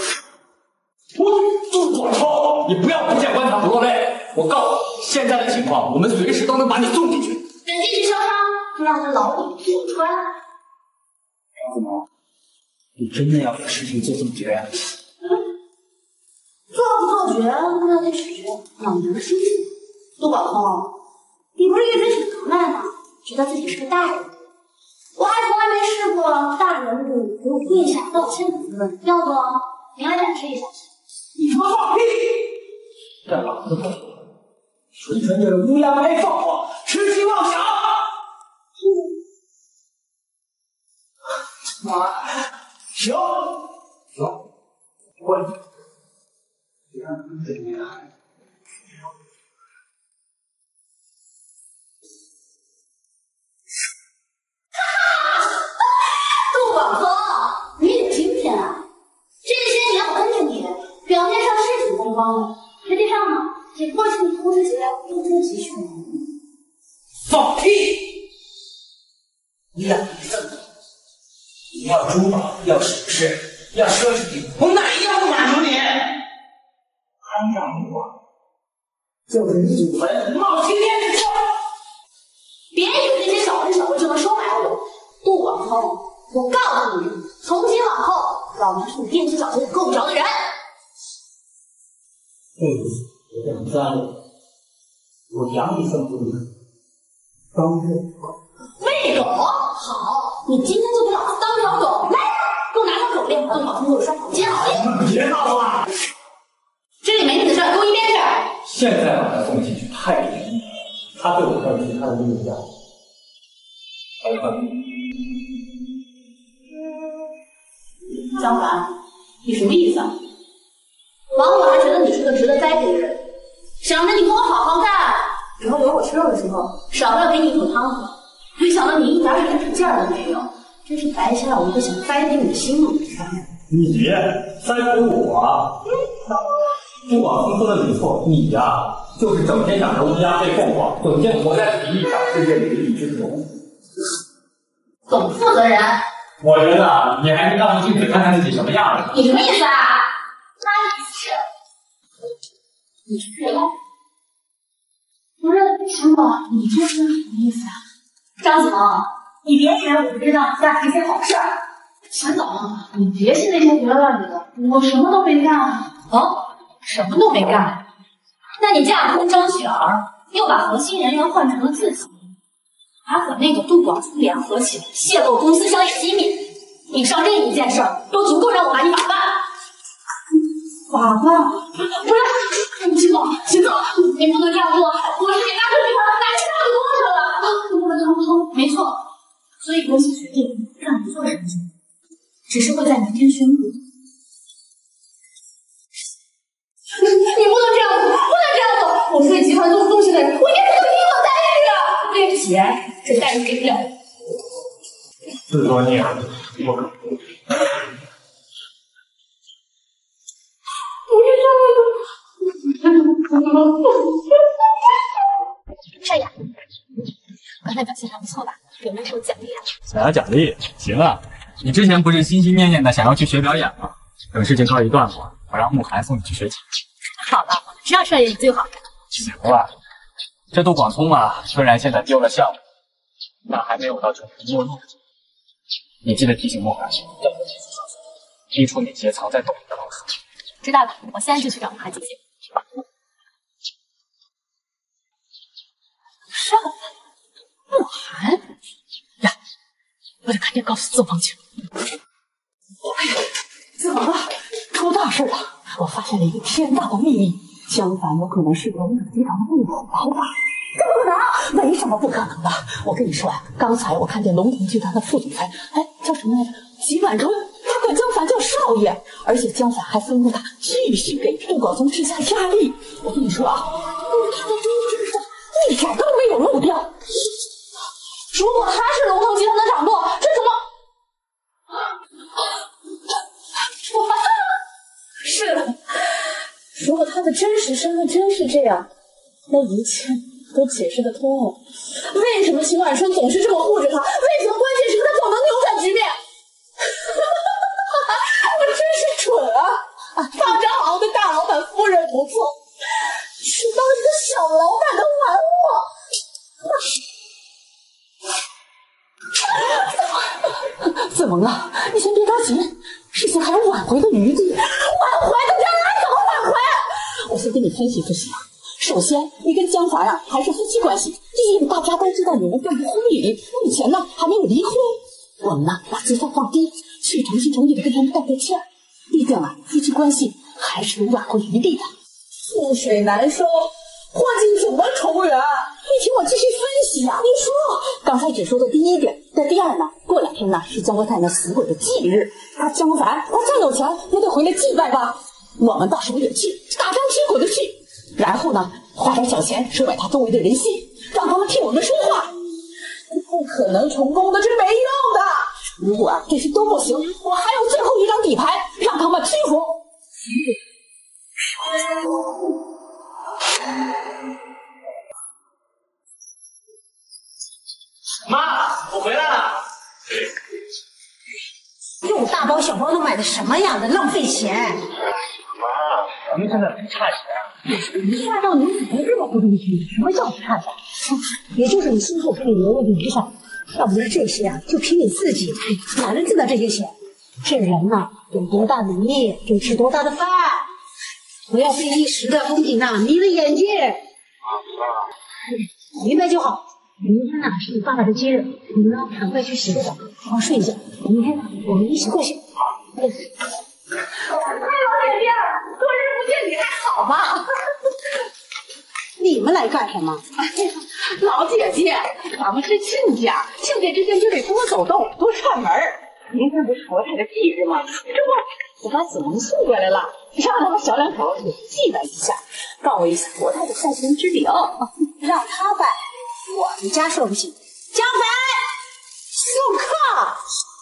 杜广超，你不要不见棺材不落泪。我告诉你，现在的情况，我们随时都能把你送进去。 等进去烧伤，就让这老李坐穿。 张子萌，你真的要把事情做这么绝？ 做不做绝，那得取决老娘的心情。杜广通，你不是一直挺能耐吗？觉得自己是个大人，我还从来没试过大人物给我跪下道歉的滋味。要不您来展示一下？ 你他妈放屁！这老子不说，纯纯就是乌鸦配凤凰，痴心妄想。妈，行行，滚！你看怎么样？ 杜广通，你有今天啊！这些年我跟着你，表面上是挺风光的，实际上呢，只不过是你突如其来、突出急需的能力。 放屁！ 要这么多，你要珠宝，要首饰，要奢侈品，我哪一样不满足你？按照我，就是一文冒青天之仇。 别以为那些小恩小惠就能收买我，杜广聪，我告诉你，从今往后，老娘是你踮起脚尖也够不着的人。 这一次我等三了，我养你这么多年，当喂狗。 喂狗？好，你今天就给老子当条狗，来，给我拿条狗链，把杜广聪给我拴好，接好了。 别闹了！ 这里没你的事，给我一边去！ 现在把他送进去太严厉了，他对我还有其他的利用价值。 江凡，你什么意思啊？王总还觉得你是个值得栽培的人，想着你跟我好好干，以后有我吃肉的时候少不了给你一口汤喝。没想到你一点忍着劲儿都没有，真是白瞎了我一个想栽培你的心路。 你栽培我？杜广聪说的没错，你呀、啊，就是整天想着乌鸦配凤凰，整天活在皮一小世界里的一只牛。 总负责人， 我觉得你还是让他镜子看看自己什么样子。 你什么意思啊？那意思是，你是谁？不是陈总，你这是什么意思啊？张总，你别以为我不知道你干的这些好事儿。陈总，你别信那些胡言乱语的，我什么都没干啊。哦，什么都没干？那你架空张雪儿，又把核心人员换成了自己，还和那个杜广聪联合起来泄露公司商业机密，以上这一件事儿都足够让我把你法办。法办？不是，秦总，秦总，你不能这样做，我是给大哥集团拿下大的工程了。你不能沟通，没错。所以公司决定让你做什么什么，只是会在明天宣布。你不能这样做，不能这样做！我是给集团做东西的人，我应该是有应有待遇的。对不起，这待遇给不了。 自作孽不可。 不是这样的。少爷，刚才表现还不错吧？有没有什么奖励啊？ 想要奖励？行啊，你之前不是心心念念的想要去学表演吗？等事情告一段落，我让慕寒送你去学琴。 好了，知道少爷你最好。 行了，这杜广聪啊，虽然现在丢了项目，但还没有到整个没落。你记得提醒慕寒，要和姐姐说说，逼出那些藏在斗里的老鼠。 知道了，我现在就去找慕寒姐姐。少爷，慕寒呀，我得赶紧告诉资方去。 怎么了？出大事了！我发现了一个天大的秘密，江凡有可能是龙鼎集团的幕后老板。怎么可能？没什么不可能的。我跟你说啊，刚才我看见龙鼎集团的副总裁，哎，叫什么来着？吉婉春，他管江凡叫少爷，而且江凡还吩咐他继续给杜广聪施加压力。我跟你说啊，他的真智上一点都没有漏掉。如果他是龙腾集团的掌舵，这怎么？我发现了，是的。如果他的真实身份真是这样，那一切都解释得通了。为什么秦婉春总是这么护着他？为什么关键时刻他总能扭转局面？我真是蠢啊！当着好的大老板夫人不错，却当一个小老板的玩物。怎么了？你先别着急，事情还有挽回的余地。挽回的将来怎么挽回？我先跟你分析分析啊。首先，你跟江凡啊还是夫妻关系。第一，大家都知道你们订婚婚礼，目前呢还没有离婚。我们呢把姿态放低，去诚心诚意的跟他们道个歉。毕竟啊，夫妻关系还是有挽回余地的。覆水难收，破镜怎么重圆？你听我继续分析啊！你说，刚才只说的第一点，在第二呢，过两天呢是江国泰那死鬼的忌日，他江凡他再有钱也得回来祭拜吧。我们到时候也去，大张旗鼓的去，然后呢花点小钱收买他周围的人心，让他们替我们说话。不可能成功的，这没用的。如果啊这些都不行，我还有最后一张底牌，让他们屈服。 妈，我回来了。 包小包都买的什么样的，浪费钱。 妈，咱们现在不差钱。 你按照你怎么这么不中听？什么叫不差钱？也就是你心口上有问题上，要不是这些啊，就凭你自己，哪能挣到这些钱？这人呐，有多大能力就吃多大的饭，不要被一时的风景呐迷了眼睛。明白就好。明天呢是你爸爸的节日，你们呢赶快去洗个澡，好好睡一觉。明天呢我们一起过去。哎，老姐姐，多日不见，你还好吗？你们来干什么？ 哎呀，老姐姐，咱们是亲家，亲家之间就得多走动，多串门儿。明天不是佛台的忌日吗？这不，我把子萌送过来了，让他们小两口也祭拜一下，告一下佛台的在前之灵。 让他拜，我们家说不行。江凡，送客。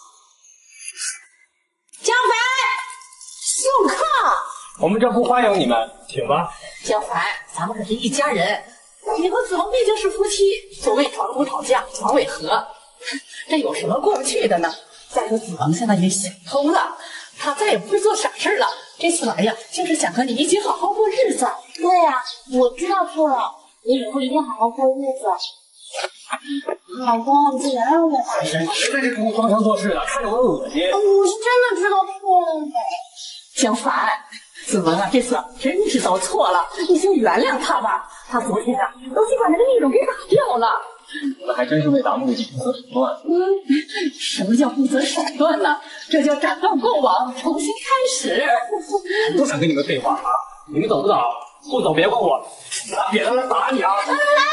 江凡，送客。 我们这不欢迎你们，请吧。 江凡，咱们可是一家人，你和子萌毕竟是夫妻，所谓床头吵架床尾和，这有什么过不去的呢？再说子萌现在也想通了，他再也不会做傻事了。这次来呀，就是想和你一起好好过日子。 对呀、啊，我知道错了，我以后一定好好过日子。老公，你原谅我吧。 别在这屋装腔作势的，看着我恶心。 我是真的知道错了的。 江凡，子萌啊，这次真知道错了，你就原谅他吧。他昨天啊，都去把那个逆种给打掉了。 你们还真是为达目的不择手段。 嗯，什么叫不择手段呢？这叫斩断过往，重新开始。 不想跟你们废话啊！你们走不走？不走别管我，别让他打你啊！ 来，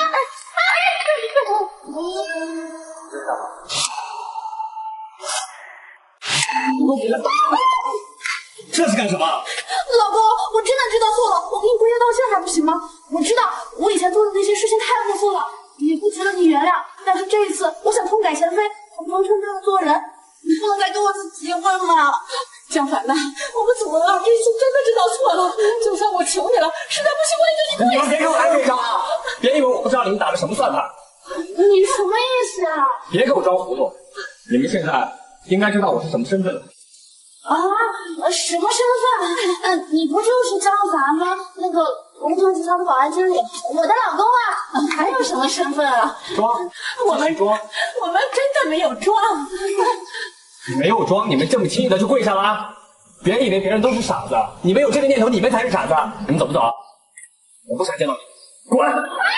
我给他打！这是干什么？ 老公，我真的知道错了，我给你跪下道歉还不行吗？我知道我以前做的那些事情太过分了，也不值得你原谅。但是这一次，我想痛改前非，堂堂正正的做人，你不能再跟我次结婚吗？ 江凡呐，我们怎么了？这次真的知道错了，就算我求你了，实在不行我也就你们别给我来这招啊！别以为我不知道你们打的什么算盘。 你什么意思啊？ 别给我装糊涂！你们现在应该知道我是什么身份了。 啊，什么身份？嗯、呃，你不就是张凡吗？那个龙腾集团的保安经理，我的老公啊！还有什么身份啊？ 装， 我们装， 我们真的没有装。 你没有装，你们这么轻易的就跪下了啊？别以为别人都是傻子，你们有这个念头，你们才是傻子。你们走不走？我不想见到你，滚！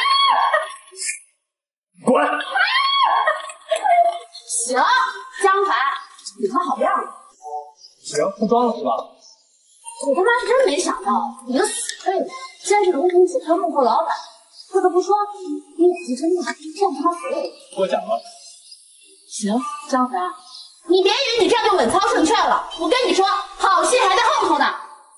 滚！ 行，江凡，你看好样的。 行，不装了是吧？ 我他妈是真没想到，你个死废物，竟然是龙腾集团幕后老板。不得不说，你演技真的像他肥。 过奖了。 行，江凡，你别以为你这样就稳操胜券了。我跟你说，好戏还在后头呢。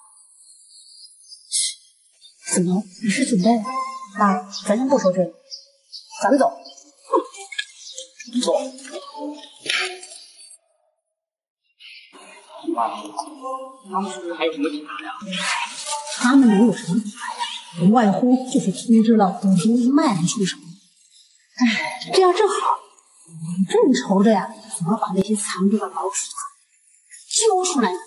子萌，你是准备？妈，咱先不说这个，咱们走。 走。妈，他们是不是还有什么底牌呀？ 他们能有什么底牌呀？无外乎就是通知了赌毒一脉来出手。哎，这样正好，我们正愁着呀，怎么把那些藏着的老鼠揪出来呢？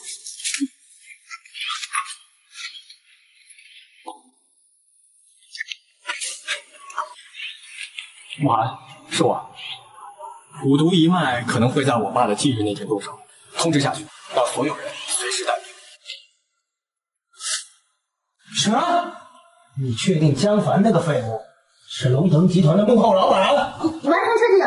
晚安，是我。蛊毒一脉可能会在我爸的忌日那天动手，通知下去，让所有人随时待命。 什么？你确定江凡那个废物是龙腾集团的幕后老板？ 完全确定。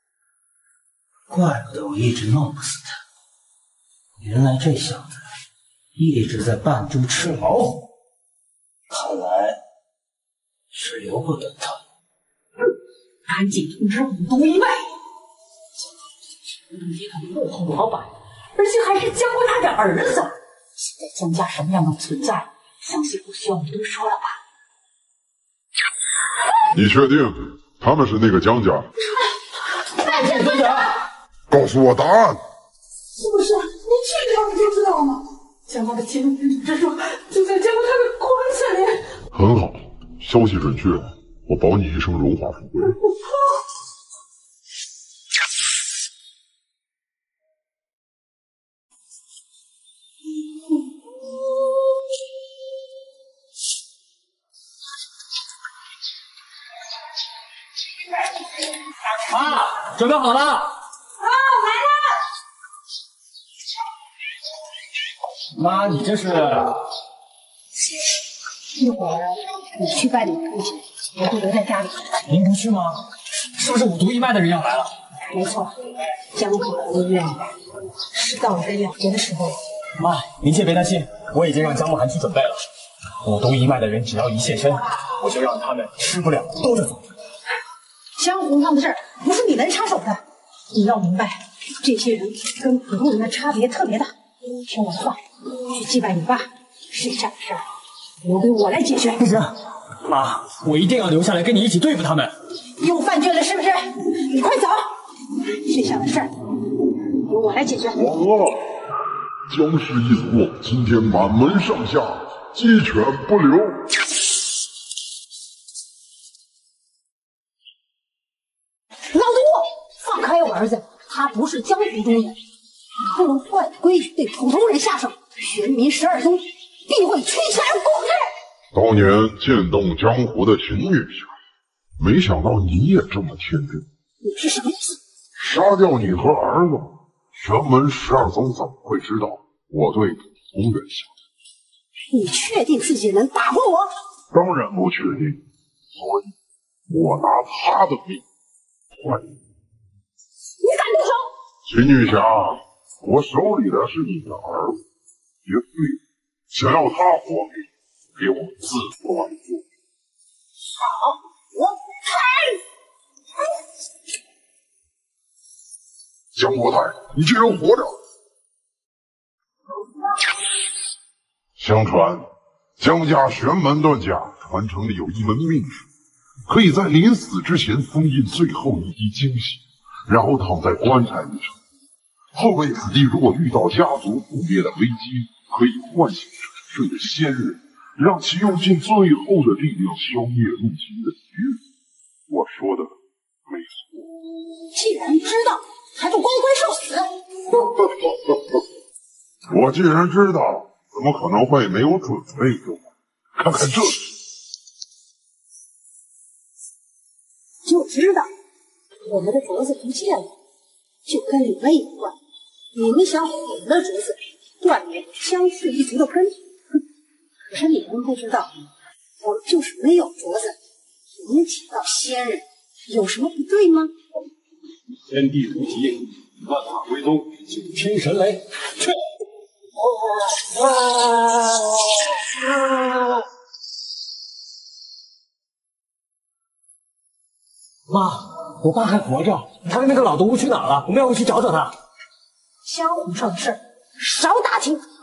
怪不得我一直弄不死他，原来这小子一直在扮猪吃老虎，看来是由不得他。 赶紧通知蛊毒一脉！龙腾集团的幕后老板，而且还是江国泰的儿子。现在江家什么样的存在，相信不需要我多说了吧？ 你确定他们是那个江家？ 半天村长， 告诉我答案。 是不是？你这样不就知道了吗？江家的金融之主就在江国泰的棺材里。 很好，消息准确，我保你一生荣华富贵。 准备好了？ 啊，来了！ 妈，你这是？ 一会儿你去拜领父亲，我就留在家里。 您不去吗？是不是五毒一脉的人要来了？ 没错，江口医院是到了该了结的时候了。 妈，您先别担心，我已经让江慕寒去准备了。五毒一脉的人只要一现身，我就让他们吃不了兜着走。 江湖上的事儿不是你能插手的，你要明白，这些人跟普通人的差别特别大。听我的话，去祭拜你爸，剩下的事儿留给我来解决。 不行，妈，我一定要留下来跟你一起对付他们。 又犯倔了是不是？你快走，剩下的事儿由我来解决。 皇额，江氏一族今天满门上下鸡犬不留。 老毒，放开我儿子，他不是江湖中人，你不能坏规矩，对普通人下手，玄冥十二宗必会驱起而攻之。 当年剑动江湖的秦女侠，没想到你也这么天真。 你是什么意思？ 杀掉你和儿子，玄门十二宗怎么会知道我对普通人下手？ 你确定自己能打破我？ 当然不确定，所以我拿他的命换你。 你敢动手？ 秦女侠，我手里的是你的儿子，别废了，想要他活命，给我自断做。 好，我开！ 江国泰，你竟然活着！相传江家玄门遁甲传承里有一门秘术，可以在临死之前封印最后一滴精血，然后躺在棺材里上。后辈子弟如果遇到家族覆灭的危机，可以唤醒沉睡的先人，让其用尽最后的力量消灭入侵的敌人。我说的没错。 既然知道，还不乖乖受死？ 我既然知道，怎么可能会没有准备呢？看看这是， 就知道我们的镯子不见了，就跟你们有关。你们想毁了镯子，断灭江氏一族的根。可是你们不知道，我就是没有镯子，也能请到仙人，有什么不对吗？ 天地无极，万法归宗，九天神雷，去！ 妈，我爸还活着，他跟那个老毒物去哪儿了？我们要不去找找他？ 江湖上的事少打听。